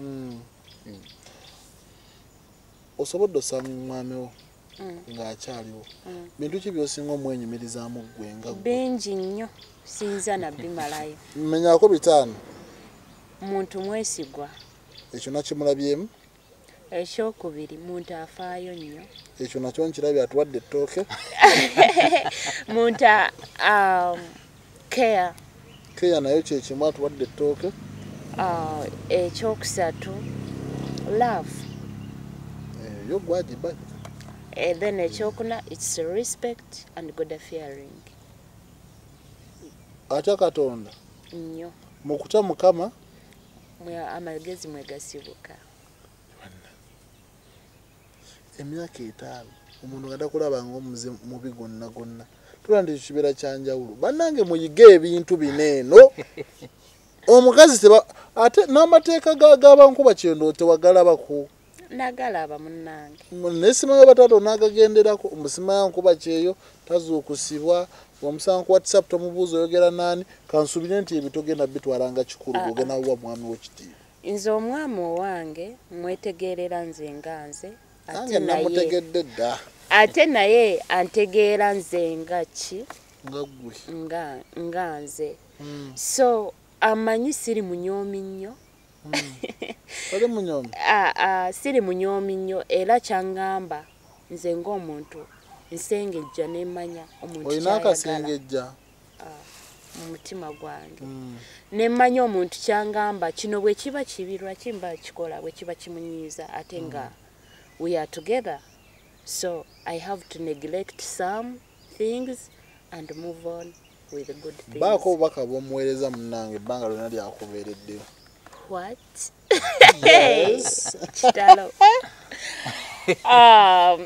osobodde osanga omwami wo ng'akyaliwo bintu ki by'osinga omwenyumirizaamu ggwe nga bingi nnyo sinza nabbimalayo mmenyaako bitaano muntu mwesigwa ekyo nakimulabyemu ekyokubiri muntu afaayo nnyo ekyo nakyo nkirabye atuwadde ettooke muntu care keya nayo kyekimu atuwadde ettooke ekyokusatu love yo gwagiba then ekyokuna it's respect and good fearing atya katonda nnyo mu kutya mukama amagezi mwegasibuka emyaka etaano omuntu nga takulaba ng'omuze mubi gonna gonna tula nti kibeera kyanjawulo bannange muyige ebintu bino eno omukazi ate n'amateeka g'abankuba kyendo tewagalabako nagalaba munnange nesimayo bataata onagagenderako omusimayo nkuba kyeyo tazuukusibwa omusanga ku WhatsApp tomubuuza oyogera naani kansubire nti ebitogenda bitwalanga kikulu ogenda wa mwami w'ekitiibwa nze omwami owange mwetegeerera nze nga nze nange namutegedde dda ate naye antegeera nze nga ki nga ggwe nga nze so amanyi siri munyoomi nnyo oli munyoomi siri munyoomi nnyo era kyangamba nze ng'omuntu nsengejja nemanya omuntu olina akasengejja mu mutima gwange nemanya omuntu kyangamba kino bwe kiba kibi lwaki mba kikola bwe kiba kimunyiiza ate nga we are together so I have to neglect some things and move on with the good things baako obubaka bw'omuweereza munnange ebbanga lyonna lyakubeereddeyo what Yes. Kitalo. Um,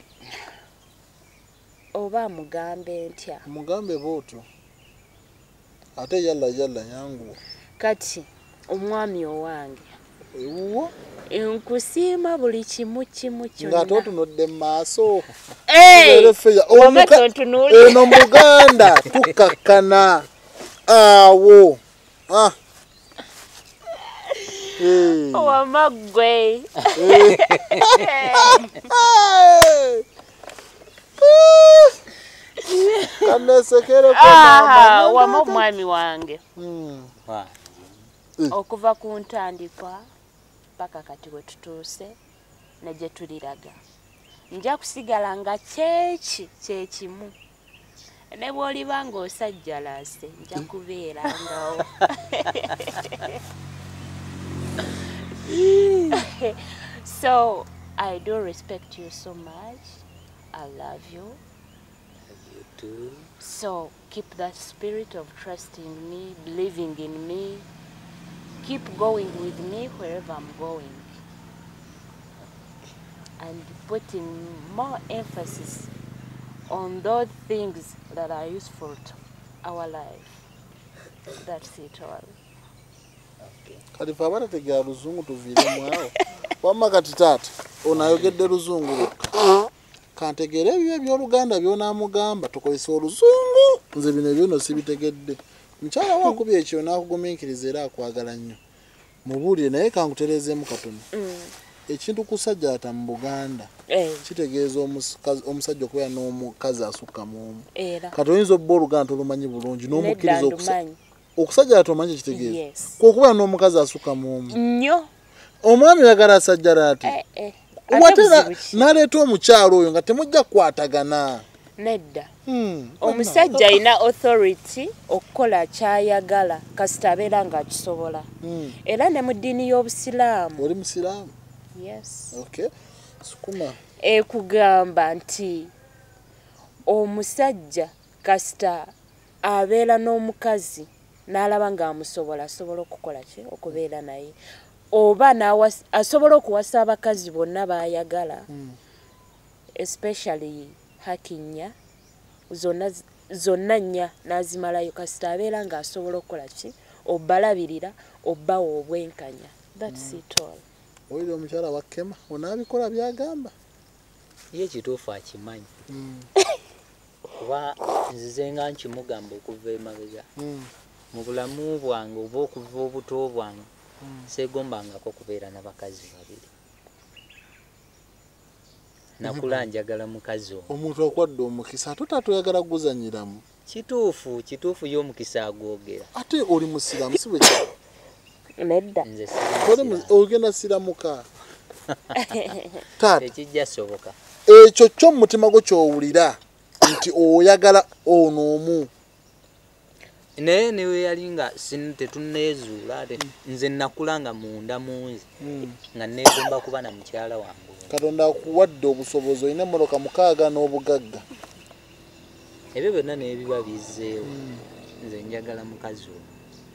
oba mugambe ntya. Mugambe boto. Ate yalla yalla yangu. Kati omwami owange. Ewo. Nkusiima buli kimu kimu kyonna. Nga totunodde maaso. Hey! Omuka eno Muganda tukakkana. Awo. Ah. Hey. Wamagwe. Kanesekere kwa Ah, wama omwami wange. Mm. Wa. Okuva ku ntandikwa paka kati we tutuuse ne gye tuliraga. Nja kusigala nga kyeki kyekimu. Ne bw'oliba ng'osajjalaase nja kubeera ngawo. So, I do respect you so much. I love you. You too. So, keep that spirit of trusting me, believing in me. Keep going with me wherever I'm going. And putting more emphasis on those things that are useful to our life. That's it all. Okay. Kati fa bana tegera luzungu tuviire mwawo. Wamma kati taata onayogedde luzungu lukka. Kantegere ebyo eby'Oluganda by'onaamugamba tukozesa oluzungu. Nze bino byono sibitegedde. Mukyala wakubye ekyo n'akugumiikiriza era akwagala nnyo. Mubuulire naye kankutereezeemu katono. Mm. Ekintu kusajja ata mu Buganda Eh, kitegeeza omusajja okubeera n'omukazi asukka mu omu. era. Kati oyinza obba Oluganda tolumanyi bulungi n'omukkiriza Nedda okusa. ndumanyi. Okusajja ata omanyi kitegeeza. Yes. Kw'okubeera n'omukazi asukka mu omu. Nnyo. Omwami yagala asajja ati. Eh, eh. Watera naleeta omukyalo oyo nga temujja kukwatagana. Nedda. Hmm. Omusajja alina authority okukola kyayagala kasita abeera ng'akisobola. Hmm. Era ne mu ddiini y'Obusiraamu. Oli Musiraamu? Yes. Okay. Sukuma. Ekugamba nti omusajja kasita abeera n'omukazi n'alaba ng'amusobola asobola okukola ki okubeera naye. Oba asobola okuwasa abakazi bonna b'ayagala. Hmm. Especially Hakinya zonna zonna nnya n'azimalayo kasita abeera ng'asobola okukola ki obbalabirira obbawa obwenkanya. That's mm. it all. Oyiri omukyala wa Kema onaabikola byagamba. Ye kituufu akimanyi. Mm. Kuba nzize nga nkimugamba okuva emabega. Mm. Mu bulamu bwange oba okuva obuto bwange mm. seegombangako kubeera n'abakazi babiri. Nakula njagala mukazi omwo. Omuntu akwadde omukisa ate tatuyagala kuguzanyiramu. Kituufu kituufu y'omukisa agwogera. Ate oli Musiraamu si bwe Nedda. Nze ogenda siramuka. Taata ekijja soboka. Ekyo kyo mu mutima gwo ky'owulira nti oyagala ono omu. Naye niwe yali nga tetunneezuula ate nze nakula nga munda munze nga neegomba kuba na mukyala wange. Katonda akuwadde obusobozi olina emmotoka mukaaga n'obugagga. Ebyo byonna n'ebiba bizzeewo. Nze njagala mukazi oyo.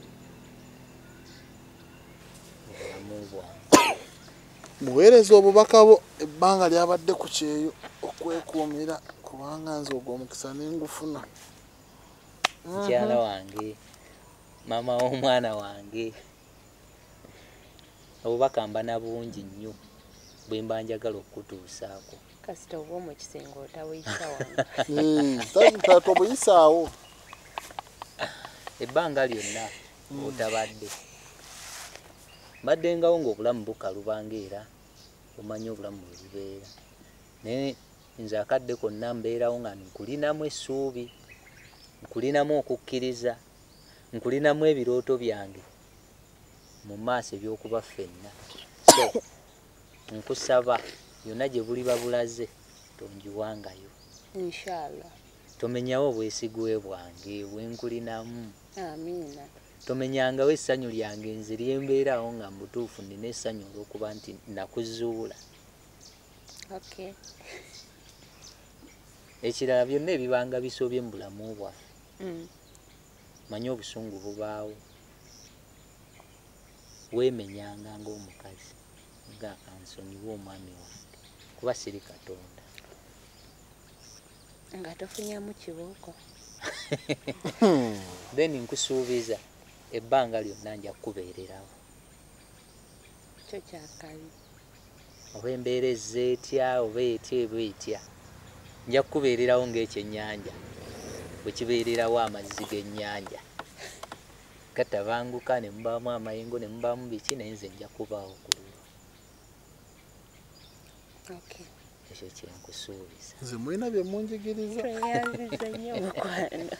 Muweereza obubaka bo ebbanga lyabadde ku kyeyo okwekuumira kubanga nze ogwo omukisa n'engufuna. Mukyala wange, maama w'omwana wange. Obubaka mba na bungi nnyo bwe mba njagala okutuusaako. Kasita oba omukisenga otawuyisa wange. Taata obuyisaawo. Ebbanga lyonna otabadde. Mbadde ngawo ng'obulamu bukalubanga era omanyi obulamu bwe bubeera. Naye nze akadde konna mbeerawo nga nkulinamu essuubi, nkulinamu okukkiriza, nkulinamu ebirooto byange mu maaso eby'okuba ffenna. So nkusaba yonna gye buliba bulaze tonjiwangayo. Inshallah. Tomenyawo obwesigwe bwange bwenkulinamu. Amiina. Tomenyangawo essanyu lyange nze lyembeerawo nga mutuufu nina essanyu olw'okuba nti nakuzuula. Okay. Ekirala byonna ebibanga bisobye mu bulamu bwaffe. Mm. Manyi obusungu bubaawo. weemenyanga ng'omukazi nga kansonyiwa omwami wange kuba siri Katonda nga tofunyamu kibuuko then nkusuubiza ebbanga lyonna nja kukubeererawo kyo kyakabi oba embeera ezza etya oba etya eba etya nja kukubeererawo ng'ekyennyanja bwe kibeererawo amazzi g'ennyanja gatabanguka ne mubaamu amayengo ne mubaamu biki naye nze nja kubaawo ku lulwo okay ekyo kyenkusuubiza nze mulina bye munjigiriza tweyanziza nnyo mukwano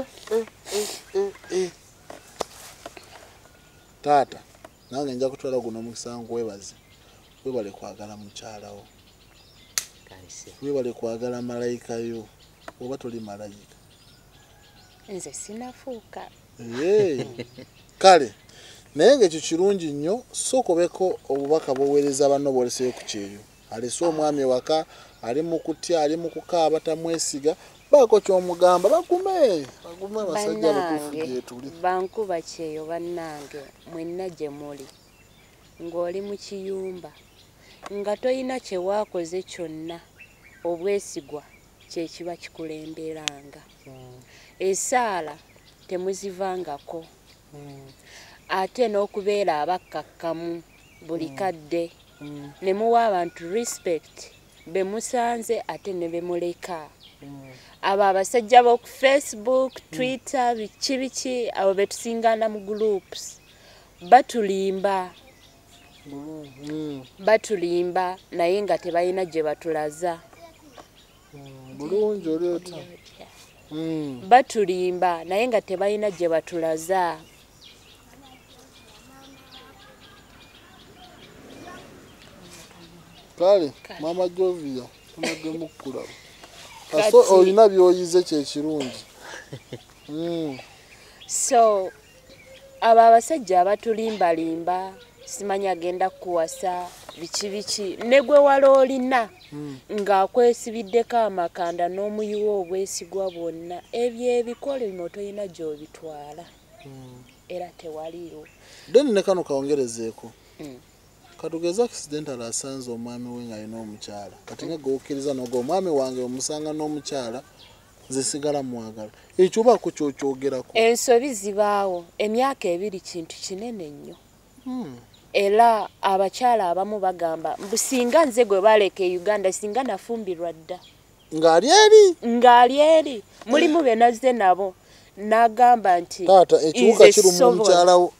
taata nange nja kutwala guno omukisa nkwebaze webale kwagala mukyalawo kanise webale kwagala malayika yo oba toli malayika nze sinafuuka Hey. Kale naye ng'ekyo kirungi nnyo sokobeko obubaka bwoweereza banno bwoleseyo ku kyeyo alese omwami waka ali mu kutya ali mu kukaaba tamwesiga baako ky'omugamba bagume bagume abasajja abatuufu gye tuli bankuba kyeyo bannange mwenna gye muli ng'oli mu kiyumba nga toyina kye waakoze kyonna obwesigwa kye kiba kikulemberanga esaala temuzivangako ate n'okubeera abakkakkamu buli kadde ne muwa abantu respect be musanze ate ne be muleka abo abasajja b'oku Facebook Twitter biki biki abo be tusingana mu groups batulimba batulimba naye nga tebalina gye batulaza bulungi oli ota batulimba naye nga tebalina gye batulaza kale mama Jovia amadde mukulaba aso olina byoyize kyekirungi so abo abasajja abatulimbalimba simanyi agenda kuwasa biki biki ne gwe wala olina ng'akwesibiddeko amakanda n'omuyiwa obwesigwa bwonna ebyo ebikola bino tolina gy'obitwala era tewaliwo then ne kano kawongerezeeko katugeza accidental asanze omwami we ng'alina omukyala kati nga gwokkiriza noga omwami wange omusanga n'omukyala nze sigala mwagala ekyo baako kyokyogerako ensobi zibaawo emyaka ebiri kintu kinene nnyo era abakyala abamu bagamba mbu singa nze gwe baleka e Uganda singa nafumbirwa dda ng'ali eri ng'ali eri mulimu be nazze nabo n'agamba nti taata ekiwuka kirumu omukyala wo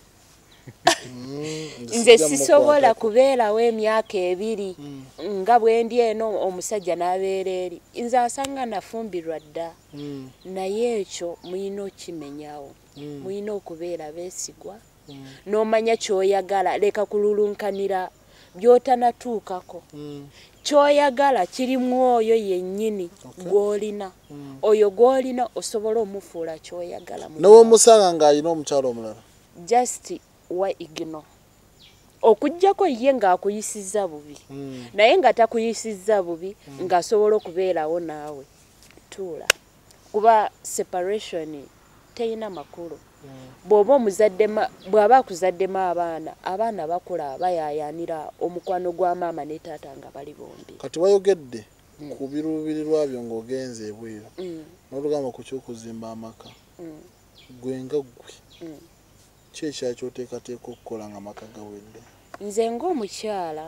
nze sisobola kubeerawo emyaka ebiri nga bwe ndi eno omusajja n'abeera eri nze asanga nafumbirwa dda naye ekyo muyina okimenyawo muyina okubeera beesigwa n'omanya ky'oyagala leka kululunkanira by'otanatuukako ky'oyagala kirimu oyo yennyini gw'olina oyo gw'olina osobola omufuula ky'oyagala n'omusanga ng'alina omukyala omulala just wa igno okujjako ye ng'akuyisizza bubi naye nga takuyisizza bubi ng'asobola okubeerawo naawe tuula kuba separation teyina makulu bw'oba omuzadde bw'aba akuzaddemu abaana abaana bakula bayaayaanira omukwano gwa maama ne taata nga bali bombi kati wayogedde ku biruubirirwa byo ng'ogenze ebweru n'olugamba ku ky'okuzimba amaka gwe nga ggwe ki ekyali ky'oteekateeka okukola nga amaka gawedde nze ng'omukyala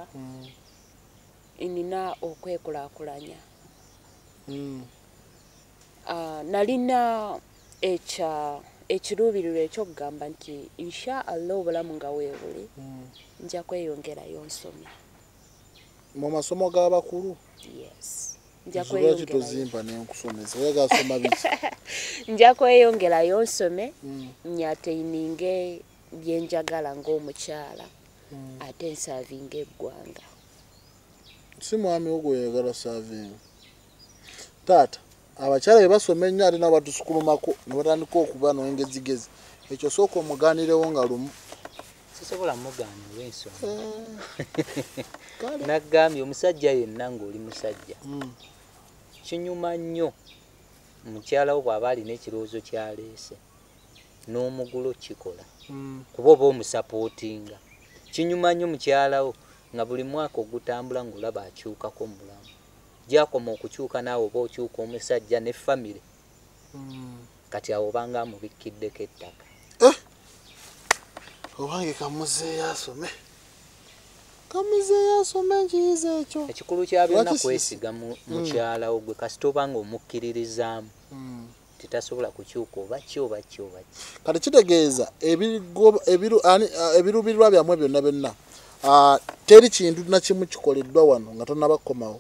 nina okwekulaakulanya nalina ekya ekiruubiriro ekyokugamba nti insha Allah obulamu nga weebuli nja kweyongerayo nsome mu masomo g'abakulu yes nja kweyongerayo tozimba n'enkusomesa oyaga asoma biki nja kweyongerayo nsome nyateininge byenjagala ng'omukyala ate nsaavinga eggwanga si mwami wo gweyagala saavinga taata abakyala be basoma ennyo ate nabo batusukulumako ne batandika okuba n'engezigezi ekyo sooka omugaanirewo nga lumu sisobola mugaanira ensonga naggambye omusajja yenna ng'oli musajja kinyuma nnyo omukyala wo bw'aba alina ekirowoozo kyaleese n'omugulo kikola kuba oba omusapootinga. Kinyuma nnyo mukyalawo nga buli mwaka ogutambula ng'olaba akyukako mulamu. Gyakoma okukyuka naawe oba okyuka omusajja ne famire kati awo obanga amubikiddeko ettaka. Owange kamuzeeyo asome kamuzeeyo asome nkiyiza ekyo. Ekikulu kya byonna kwesiga mukyalawo gwe kasita obanga omukkiririzaamu titasobola kukyuka oba ki oba ki oba ki. Kati kitegeeza ebiruubirirwa byammwe byonna byonna teri kintu nakimu kikoleddwa wano nga tonnabakomawo.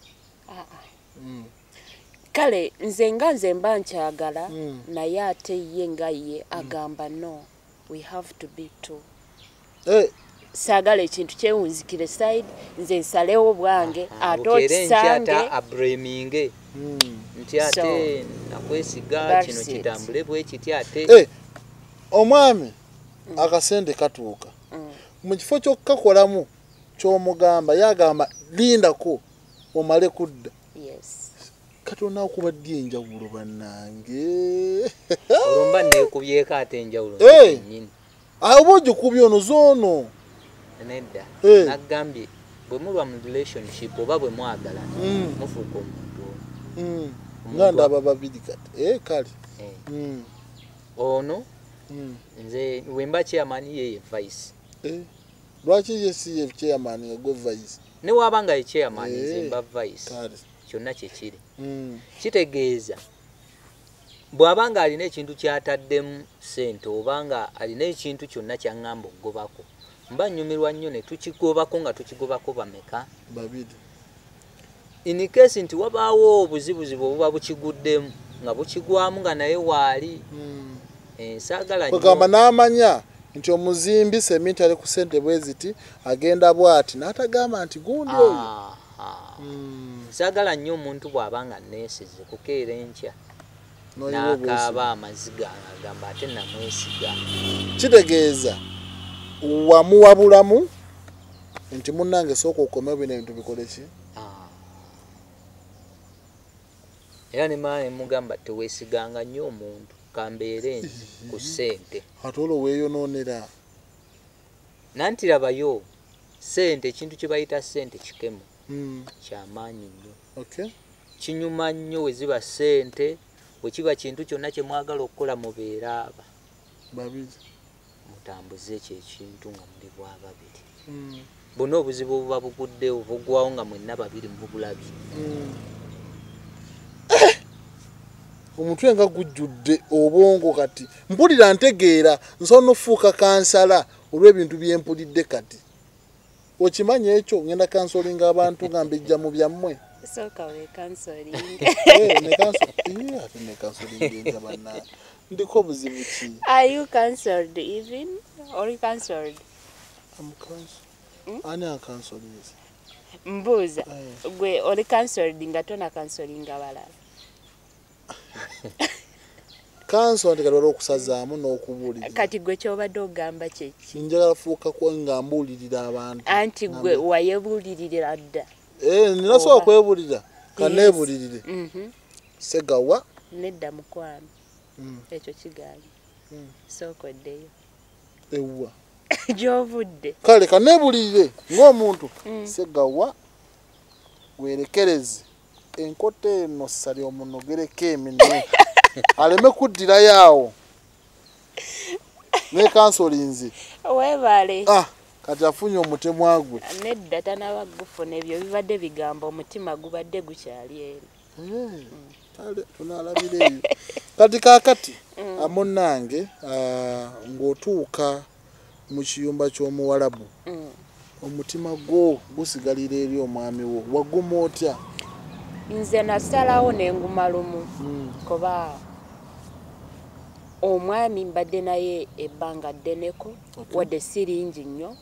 Kale nze nga nze mba nkyagala naye ate ye nga ye agamba no we have to be two. Saagala ekintu kyewunzikire side nze nsalewo bwange ate okisange abreminge nti ate nakwesiga kino kitambule bwe kiti ate omwami akasente katuuka mu kifo ky'okukakolamu ky'omugamba yagamba lindako omale kudda. Katonda okubadde enjawulo bannange olumba neekubyeko ate enjawulo nnyini oba ogikubye ono zoono nedda naggambye bwe mulwa mu relationship oba bwe mwagala mufuuka omuntu nga ndaba babiri kati kale ono nze wemba chairman yeye vice. Lwaki ye si ye chairman nga gwe vice? Ne wabanga ye chairman nze mba vice kyonna kyekiri. Kitegeeza bw'abanga alina ekintu kyataddemu ssente obanga alina ekintu kyonna kyaŋŋamba okugobako mba nnyumirwa nnyo ne tukigobako nga tukigobako bameka? Babiri. In case nti wabaawo obuzibuzibu obuba bukiguddemu nga bukigwamu nga naye waali saagala nnyo kugamba n'amanya nti omuzimbi semiti ali ku ssente bwe ziti agenda bw'ati n'atagamba nti gundi oyo. Saagala nnyo omuntu bw'abanga neesize kukeera enkya n'akaaba amaziga agamba ate namwesiga. Kitegeeza wamuwabulamu nti munnange sooka okomewo bino ebintu bikole ki? Era ne maama emugamba teweesiganga nnyo omuntu kambeere ku ssente. Ate olwo weeyonoonera. Nanti labayo ssente ekintu kye bayita ssente kikemu kyamaanyi nnyo. Kinyuma nnyo we ziba ssente bwe kiba kintu kyonna kye mwagala okukola mubeera aba babiri mutambuze ekyo ekintu nga muli bwa babiri. Bonna obuzibu obuba buguddewo bugwawo nga mwenna babiri mubulabye. Omutwe nga gujjudde obwongo kati mpulira ntegeera nsobola n'ofuuka kansala olw'ebintu bye mpulidde kati. Okimanyi ekyo ngenda kansolinga abantu nga mbijja mu byammwe. Sooka we kansolinga. Ne kansolinga ate ne kansolinga banna ndiko obuzibu ki? Are you cancelled even or you cancelled? I'm cancelled. Ani akansolinze? Mbuuza gwe oli cancelled nga tona kansolinga balala. Kanso ndi kalwala okusazaamu n'okubuulira. Kati gwe kyobadde ogamba kyeki? Njagala fuuka kwa nga mbuulirira abantu. Anti gwe wayebuulirira dda. Eh, ninasobola kwebuulira. Kaneebuulirire. Segawa. Nedda mukwano. Ekyo kigaali. Sookoddeyo. Ewwa. Gy'ovudde. Kale kaneebuulirire ng'omuntu. Segawa weerekereze. Enkota eno sali omunogereko eminwe aleme kuddirayo awo ne kansolinze weebale kati afunye omutemu gwe nedda tanaba gufuna ebyo bibadde bigamba omutima gubadde gukyali eri kale tunaalabira eyo kati kaakati amunnange ng'otuuka mu kiyumba ky'omuwalabu omutima gwo gusigalira eri omwami wo waguma otya? Nze nasalawo n'enguma lumu kuba omwami mbadde naye ebbanga ddeneko wadde siringi nnyo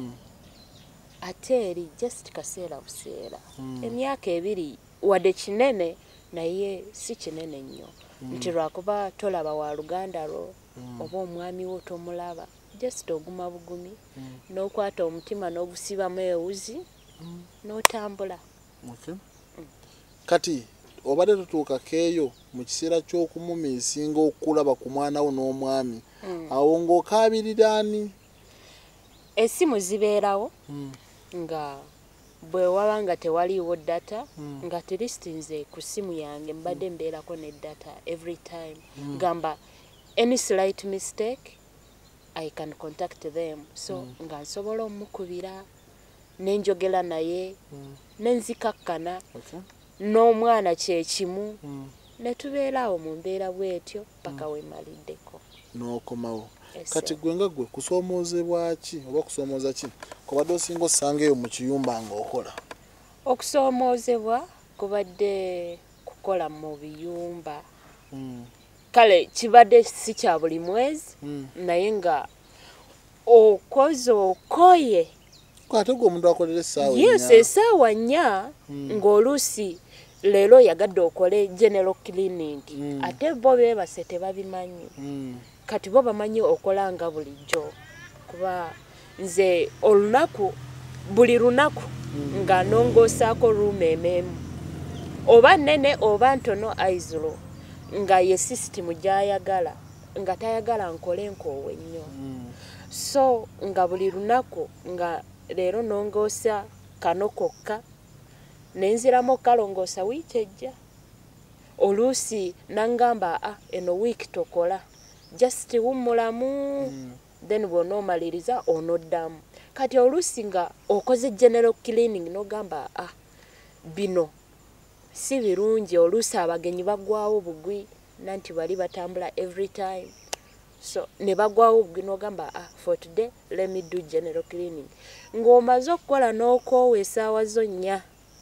ate eri just kaseera buseera emyaka ebiri wadde kinene naye si kinene nnyo nti lwakuba tolaba wa luganda lwo oba omwami wo tomulaba just oguma bugumi n'okwata omutima n'ogusibamu ewuzi n'otambula. Kati obadde tutuuka keeyo mu kiseera ky'okumumiisinga okulaba ku mwana wo n'omwami mm. awo ng'okaabiriraani essimu zibeerawo mm. nga bwe waba nga tewaliiwo data mm. nga tilisiti nze ku ssimu yange mbadde mbeerako ne data every time mm. gamba any slight mistake I can contact them so mm. nga nsobola omukubira nenjogera naye mm. nenzikakkana okay. n'omwana kyekimu mm. ne tubeeraawo mu mbeera bwetyo paka mm. wemaliddeko n'okomawo kati gwe nga gwe kusoomoozebwa ki oba kusoomooza ki kubadde osinga osanga eyo mu kiyumba ng'okola okusoomoozebwa kubadde kukola mu biyumba mm. kale kibadde si kya buli mwezi mm. naye nga okoze okoye ate gwe omuntu akolera essaawa yes essaawa nnya mm. ng'oluusi leero yagadde okole general cleaning mm. ate bo beebase tebabimanyi mm. kati bo bamanyi okola nga bulijjo kuba nze olunaku buli lunaku mm. nga nongoosaako ruumu ememu oba nnene oba ntono aizulu nga ye sisitimu gy'ayagala nga tayagala nkole nkoowe nnyo mm. so nga buli lunaku nga leero nongoosa kano kokka nenziramu kalongoosa wiiki ejja oluusi nangamba ah, eno wiiki tokola just wummulamu mm. then bw'onoomaliriza onoddamu kati oluusi nga okoze general cleaning nogamba ah, bino si birungi oluusi abagenyi bagwawo bugwi nanti bali batambula every time so ne bagwawo bugwi nogamba ah, for today let me do general cleaning ng'omaze okukola n'okoowa essaawa zo nnya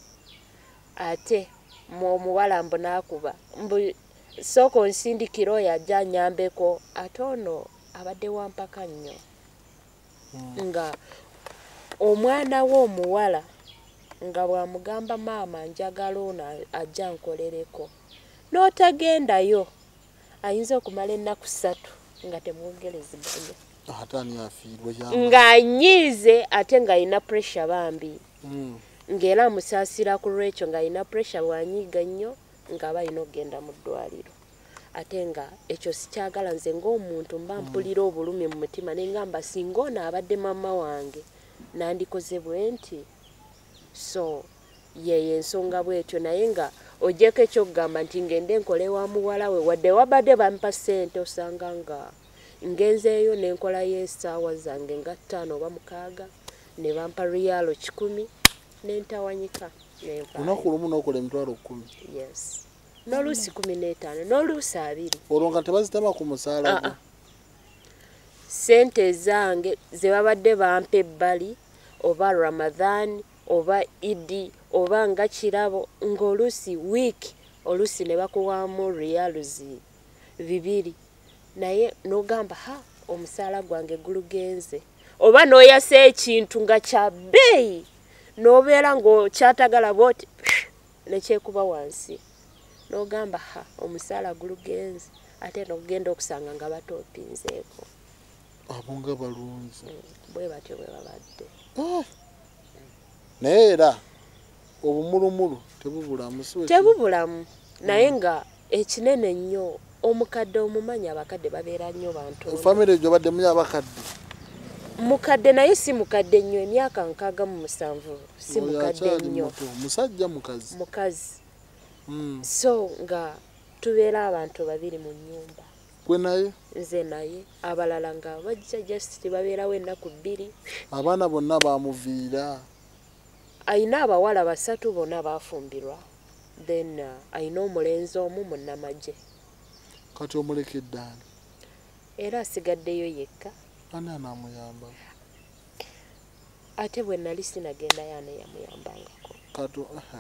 ate muwala mbu naakuba mbu sooka onsindikira oyo ajja anyambeko ate ono abadde wampaka nnyo mm. nga omwana we omuwala nga bw'amugamba maama njagala ono ajja nkolereko n'otagendayo ayinza okumala ennaku ssatu nga temwogereziganya ng'anyiize ate ng'alina pressure bambi mm. ng'era amusaasira ku lwekyo ng'alina pressure bw'anyiiga nnyo ng'aba alina okugenda mu ddwaliro ate nga ekyo sikyagala nze ng'omuntu mba mpulira obulumi mu mutima ne ngamba singa ono abadde mama wange nandikoze bwe nti so yeyo ensonga bwetyo naye nga ogyeko ekyokugamba nti ngende nkole wa muwala we wadde wabadde bampa ssente osanga nga ngenzeeyo n'enkolayo essaawa zange nga ttaano oba mukaaga ne bampa riyalo kikumi n'entawanyika lunaku lumu n'okola emitwalo kkumi yes n'oluusi kumi n'etaano n'oluusi abiri olwo nga tebazitema ku musaala gwo ssente zange ze babadde bampa ebbali oba ramadhan oba idi oba nga kirabo ng'oluusi wiiki oluusi ne bakuwaamu riyaluzi bibiri naye n'ogamba ha omusaala gwange gulugenze oba n'oyasa ekintu nga kya bbeeyi n'obeera ng'okyatagala bwoti nekyekuba wansi n'ogamba ha omusaala gulugenze ate n'ogenda okusanga nga batoopinzeeko abo nga balunzi bwe batyo bwe babadde naye era obumulumulu tebubulamu tebubulamu naye nga ekinene nnyo omukadde omumanyi abakadde babeera nnyo bantu famire gyo badde munya abakadde mukadde naye si mukadde nnyo emyaka nkaaga mu musanvu si mukadde nnyo musajja mukazi mukazi mm. so nga tubeera abantu babiri mu nnyumba gwe naye nze naye abalala nga bajja just babeerawo ennaku bbiri abaana bonna bamuviira ayina abawala basatu bonna baafumbirwa then uh, ayina omulenzi omu munnamagye kati omulekedde ani era asigaddeyo yekka ani anaamuyamba ate bwe nali sinagendayo ane yamuyambangako kati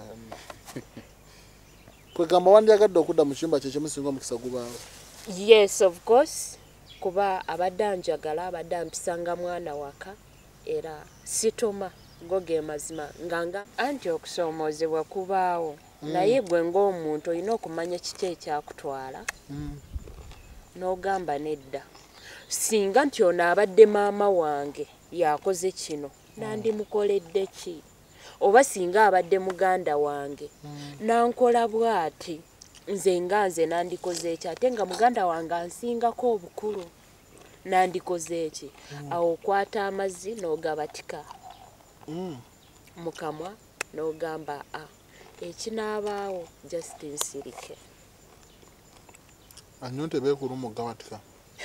kwegamba wandyagadde okudda mu kiyumba kyekyo musinga omukisa gubaawo yes of course kuba abadde anjagala abadde ampisanga mwana waka era sitoma go ge mazima nganga anti okusoomoozebwa kubaawo mm. naye gwe ng'omuntu olina okumanya kiki ekyakutwala mm. n'ogamba nedda singa nti ono abadde maama wange yakoze kino mm. nandimukoledde ki oba singa abadde muganda wange mm. nankola bw'ati nze nga nze nandikoze ekyo ate nga muganda wange ansingako obukulu nandikoze eki awo okwata amazzi n'ogabatika Mm. mu kamwa n'ogamba a ekinaabaawo just nsirike Anyonte beekulumu gabatika.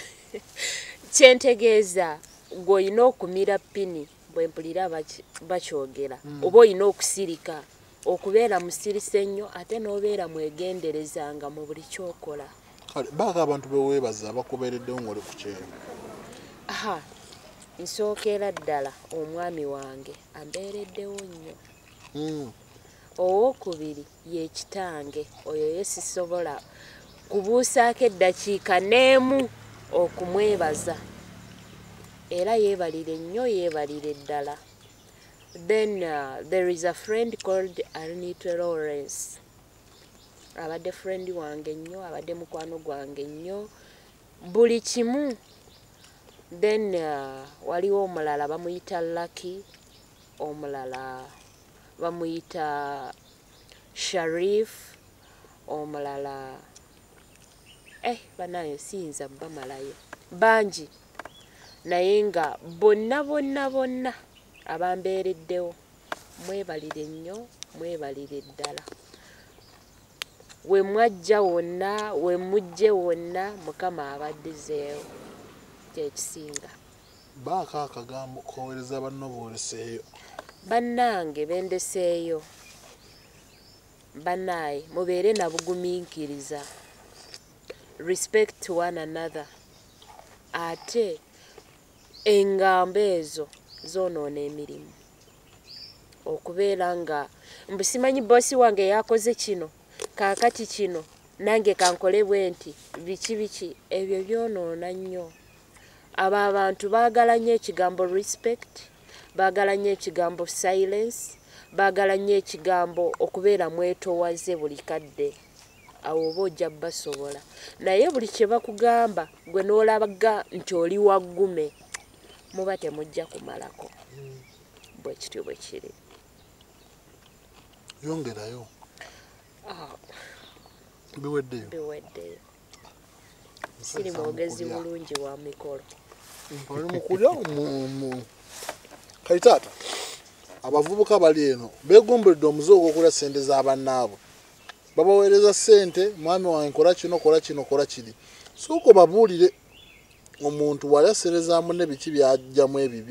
kyentegeeza gw'olina okumira pini bwe mpulira baki- bakyogera oba olina okusirika okubeera musirise nnyo ate n'obeera mwegenderezanga mu buli kyokola. Kale baaka abantu beweebaza bakubeereddewo ng'oli ku kyeyo. aha nsookera ddala omwami wange ambeereddewo nnyo. Mm. Owookubiri ye kitange oyo ye sisobola kubuusaako eddakiika n'emu okumwebaza era yeebalire nnyo yeebalire ddala. Then uh, there is a friend called Arnita Lawrence. Abadde friend wange nnyo abadde mukwano gwange nnyo buli kimu. Then uh, waliwo omulala bamuyita Lucky, omulala bamuyita Sharif, omulala eh banayo siyinza bamalayo bangi naye nga bonna bonna bonna abambeereddewo mwebalire nnyo mwebalire ddala. We mwajja wonna we mujje wonna Mukama abaddizeewo kyekisinga. Baaka akagambo koweereza banno booleseeyo. Bannange bendeseeyo bannaye mubeere na bugumiikiriza, respect to one another. Ate engambo ezo zoonoona emirimu okubeera nga mbusimanyi boosi wange yakoze kino kaakati kino nange kankole bwe nti biki biki ebyo byonoona nnyo. Abo abantu baagala nnyo ekigambo respect, baagala nnyo ekigambo silence, baagala nnyo ekigambo okubeera mwetoowaze buli kadde. Awo oba ojja basobola naye buli kye bakugamba gwe n'olabaga nti oli waggume muba temujja kumalako. Bwe kityo bwe kiri. Yongerayo. Ah, Biweddeyo. biweddeyo. Siri mwogezi bulungi wa mikolo. Oli mukulya mu kale taata abavubuka bali eno beegomberedde omuze ogw'okulya ssente z'abannaabwe. Babaweereza ssente mwami wange kola kino kola kino kola kiri. Sooka babuulire omuntu wali aserezaamu ne biki byajjamu ebibi.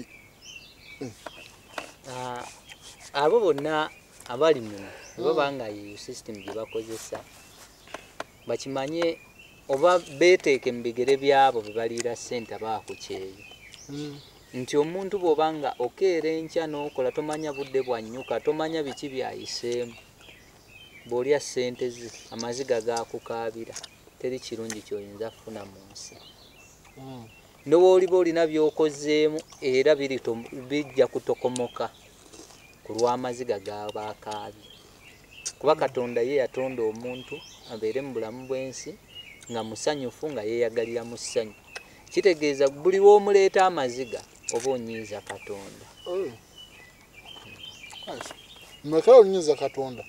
Ah, abo bonna abali muno baba nga iyo system gye bakozesa bakimanye oba beeteeke mu bigere byabo bye baliira ssente abaa ku kyeyo. Nti omuntu bw'oba nga okeera enkya n'okola tomanya budde bwannyuka tomanya biki byayiseemu bw'olya ssente ze amaziga gaakukaabira teri kirungi ky'oyinza kufuna mu nsi. Ndoba oliba olina by'okozeemu era biri bijja kutokomoka ku lw'amaziga g'abaakaabye. Kuba Katonda ye yatonda omuntu abeere mu bulamu bw'ensi nga musanyufu nga yeeyagalira mu ssanyu. Kitegeeza buli w'omuleeta amaziga oba onyiiza Katonda. Mmeka onyiiza Katonda?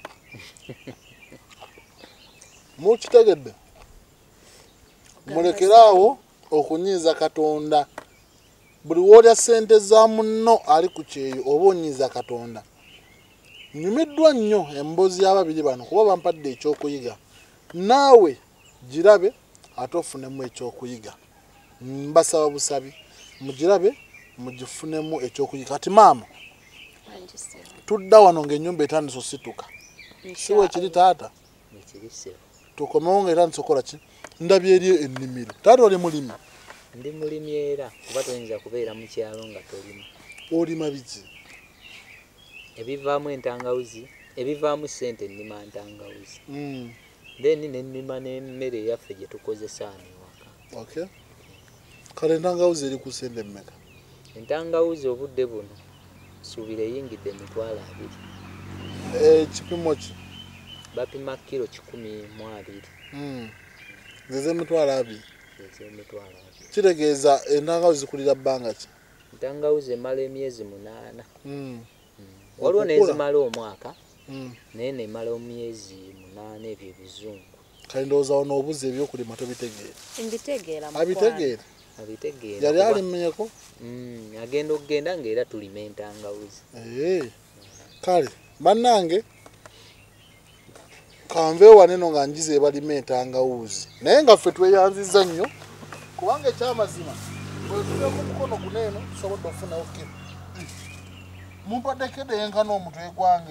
Mukitegedde? Mulekeraawo okunyiiza Katonda. Buli w'olya ssente za munno ali ku kyeyo oba onyiiza Katonda. Nyumiddwa nnyo emboozi y'ababiri bano kuba bampadde ekyokuyiga. Naawe girabe ate ofunemu ekyokuyiga. Mbasaba busabi mugirabe mugifunemu ekyokuyiga. Kati maama tudda wano ng'ennyumba etandise osituka. Siwe ekiri taata? Ekiri tukomewo ng'etandise okola ki? Ndabye eri ennimiro. Taata oli mulimi? Ndi mulimi era kuba toyinza kubeera mu kyalo nga tolima. Olima biki? Ebivaamu entangawuzi, ebivaamu ssente nnima ntangawuzi. Mm. Then n'ennima n'emmere yaffe gye tukozesa wano ewaka. Okay. Kale entangawuzi eri ku ssente mmeka? Entangawuzi obudde buno suubira eyingidde emitwalo abiri. Ekipimo ki? Bapima kiro kikumi mu abiri. Mm. Zeze emitwalo abiri. Zeze emitwalo abiri. Kitegeeza entangawuzi zikulira bbanga ki? Entangawuzi emala emyezi munaana. Mm. Waliwo n'ezimala omwaka mm. naye nemala emyezi munaana ebyo ebizungu. Kale ndowooza wano obuzi ebyokulima tobitegeera? Mbitegeera mukwano. Abitegeera? abitegeera yali alimenyeko mm agenda okugenda ng'era tulimenta ngawuzi eh kale bannange kanve waneno nga njize balimenta ngawuzi naye nga ffe tweyanziza nnyo kubanga ekyamazima bwe tuli ku mukono guneeno tusobodde okufuna okiro mumpadde enkana omutwe gwange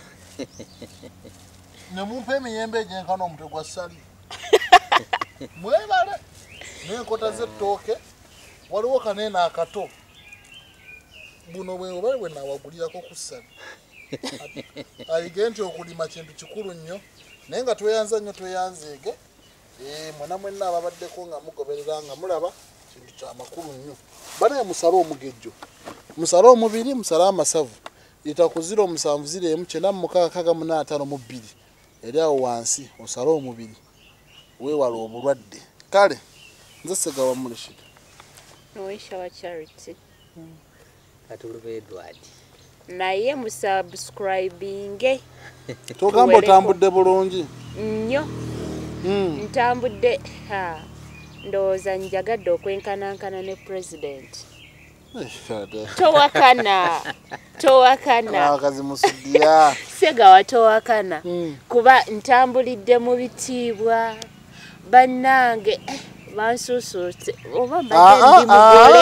ne mumpa emiyembe egyenkana omutwe gwa ssali mwebale n'enkota z'ettooke waliwo kaneena akato buno bwe obale bwe naawagulirako ku ssali ayige nti okulima kintu kikulu nnyo naye nga tweyanza nnyo tweyanzeege mwena mwenna ababaddeko nga mugoberera nga mulaba kintu kyamakulu nnyo banaye musale omugejjo musale omubiri musale amasavu ita ku ziro musanvu ziro emu kyenda mu mukaaga kaga munaana ataano mu bbiri eri awo wansi osale omubiri weewala obulwadde kale nze Ssegawa Rashid Noisha wa Charity Katuluba Edward naye musubscribinge togamba otambudde bulungi nnyo mm. ntambudde ha ndowooza njagadde okwenkanankana ne president towakana towakana akazi musuddiya Ssegawa towakana mm. kuba ntambulidde mu bitiibwa bannange bansusuutse oba mbadde ndi mugole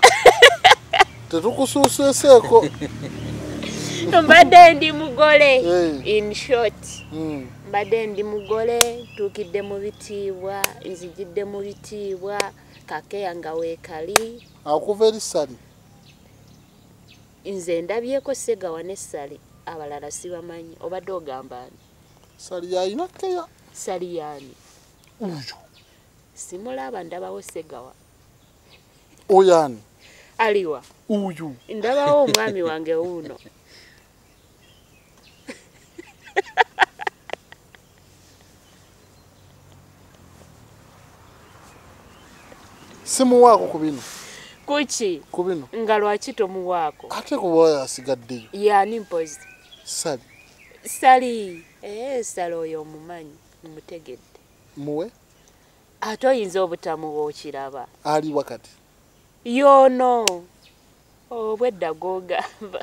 tetukusuuseseeko mbadde ndi mugole hey. in short mm. mbadde ndi mugole tuukidde mu bitiibwa nzijidde mu bitiibwa kakeya nga weekali akuva eri ssali nze ndabyeko Ssegawa ne Ssali abalala sibamanyi obadde ogamba ani ssali yalina keya Ssali yaani uyo simulaba ndabawo Ssegawa oyani aliwa uyu ndabawo omwami wange uno simuwaako ku bino kuki ku bino nga lwaki tomuwaako ate kuba asigaddeyo yaani mpozi ssali Ssali ee Ssali oyo omumanyi mmutegedde muwe ate oyinza obutamuwa okiraba ali wakati yoono obwedda gw'ogamba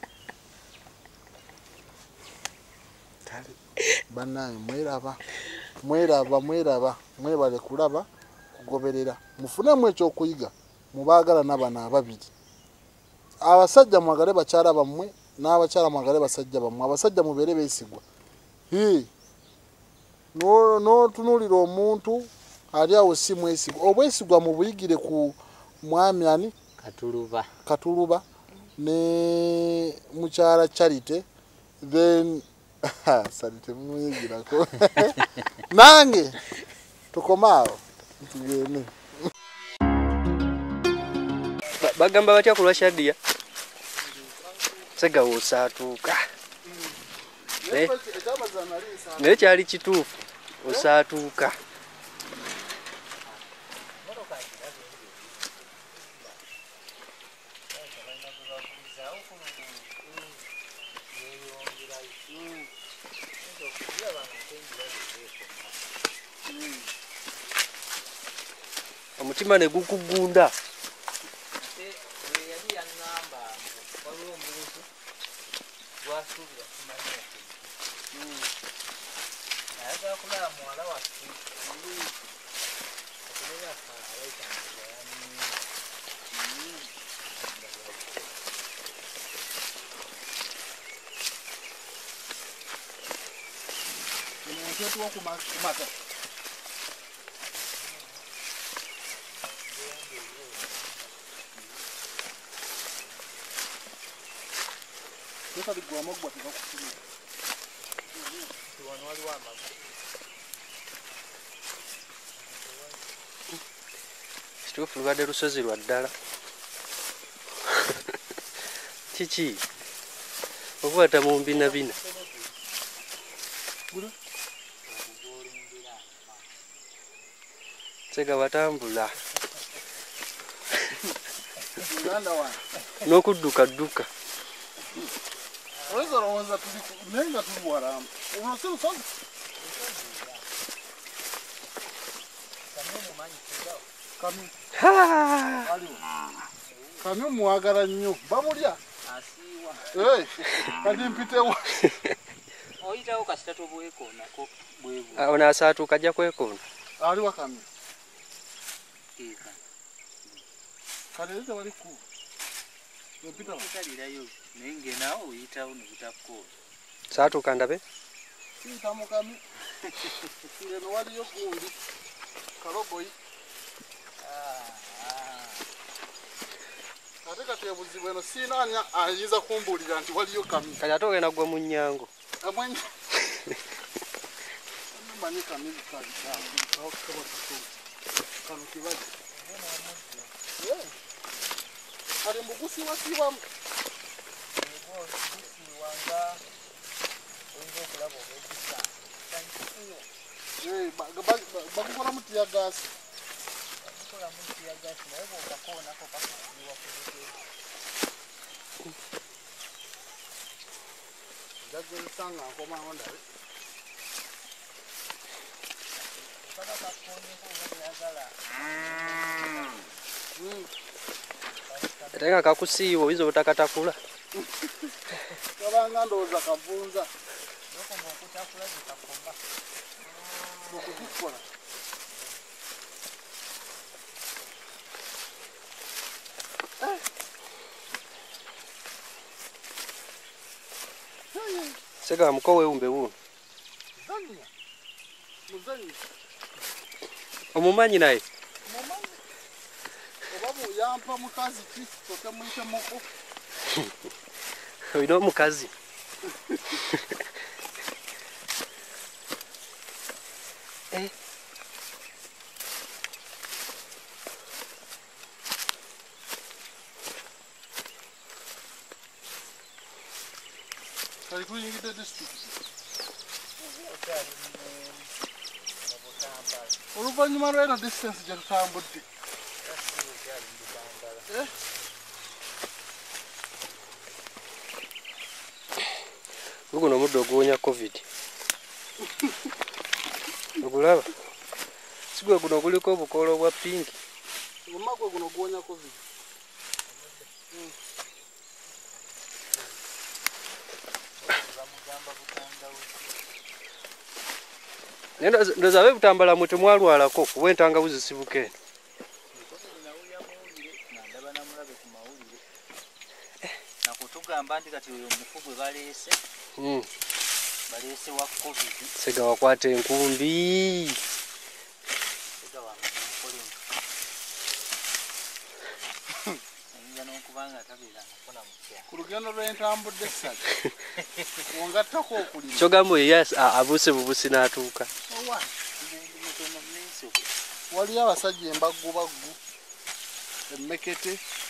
bannange mweraba mweraba mweraba mwebale kulaba kugoberera mufunemu ekyokuyiga mubaagala n'abana ababiri abasajja mwagale bakyala bammwe n'abakyala mwagale basajja bammwe abasajja mubeere beesigwa n'otunuulira omuntu ali awo si mwesigwa obwesigwa mubuyigire ku mwami ani Katuluba Katuluba ne mukyala Charity then Charity muyigirako nange tukomaawo tugende bagamba batya kulwa Shadia Ssegawa osaatuuka naye kyali kituufu osaatuuka omutima ne gukugunda kituufu lubadde lusozi lwa ddala kiki okwata mu mbinabina Ssegawa tambula n'okudduka dduka aliwo kamyo mwagala nnyo bamulya asiiwa eh kati mpitewo oyitawo kasita tobwekoonako bwebu ono asaatuuka ajja kwekoona aliwa kamyo eka kati ete wali ku mpitawo kutalirayo naye ngenaawo oyitawo nebutakkoola saatuuka ndabe siyita mu kamyo eno waliyo gundi kalogoyi ate kati ebuzibu eno siinaanya ayinza kumbuulira nti waliyo kamyo kati ate ogenda gwa mu nnyango amwenye manyi kamyo kali kano kibaji kali mbugusiwasibamu bakukola muti ya gasi jagezesanga nkomawo ndabe ate nga kakusiiwa oyinza obutakatakula kabanga ndowooza kavunza okukikola sega muko weewumbe wuuno zanya muzanyi omumanyi naye mumanyi oba buyampa mukazi ki tokemuyitemuko olina omukazi eh kali kuyingidde district oluvannyuma lweno distance gye tutambudde guno omuddo oguwonya covid ogulaba sigwe guno guliko obukoola obwa pinki omagwe guno guwonya covid ndoza abe butambala mwe temwalwalako kuba entangawuzi sibuka eno nakutugamba nti kati oyo omufu gwe baleese baleese wa covid sega wakwata enkumbi ayinza n'okubanga tabeera nakona mutya ku lugendo lw'entambudde essatu ongattako okulima kyogamba oyo abuuse bubusi n'atuuka waliyo abasajja embaggu baggu emmekete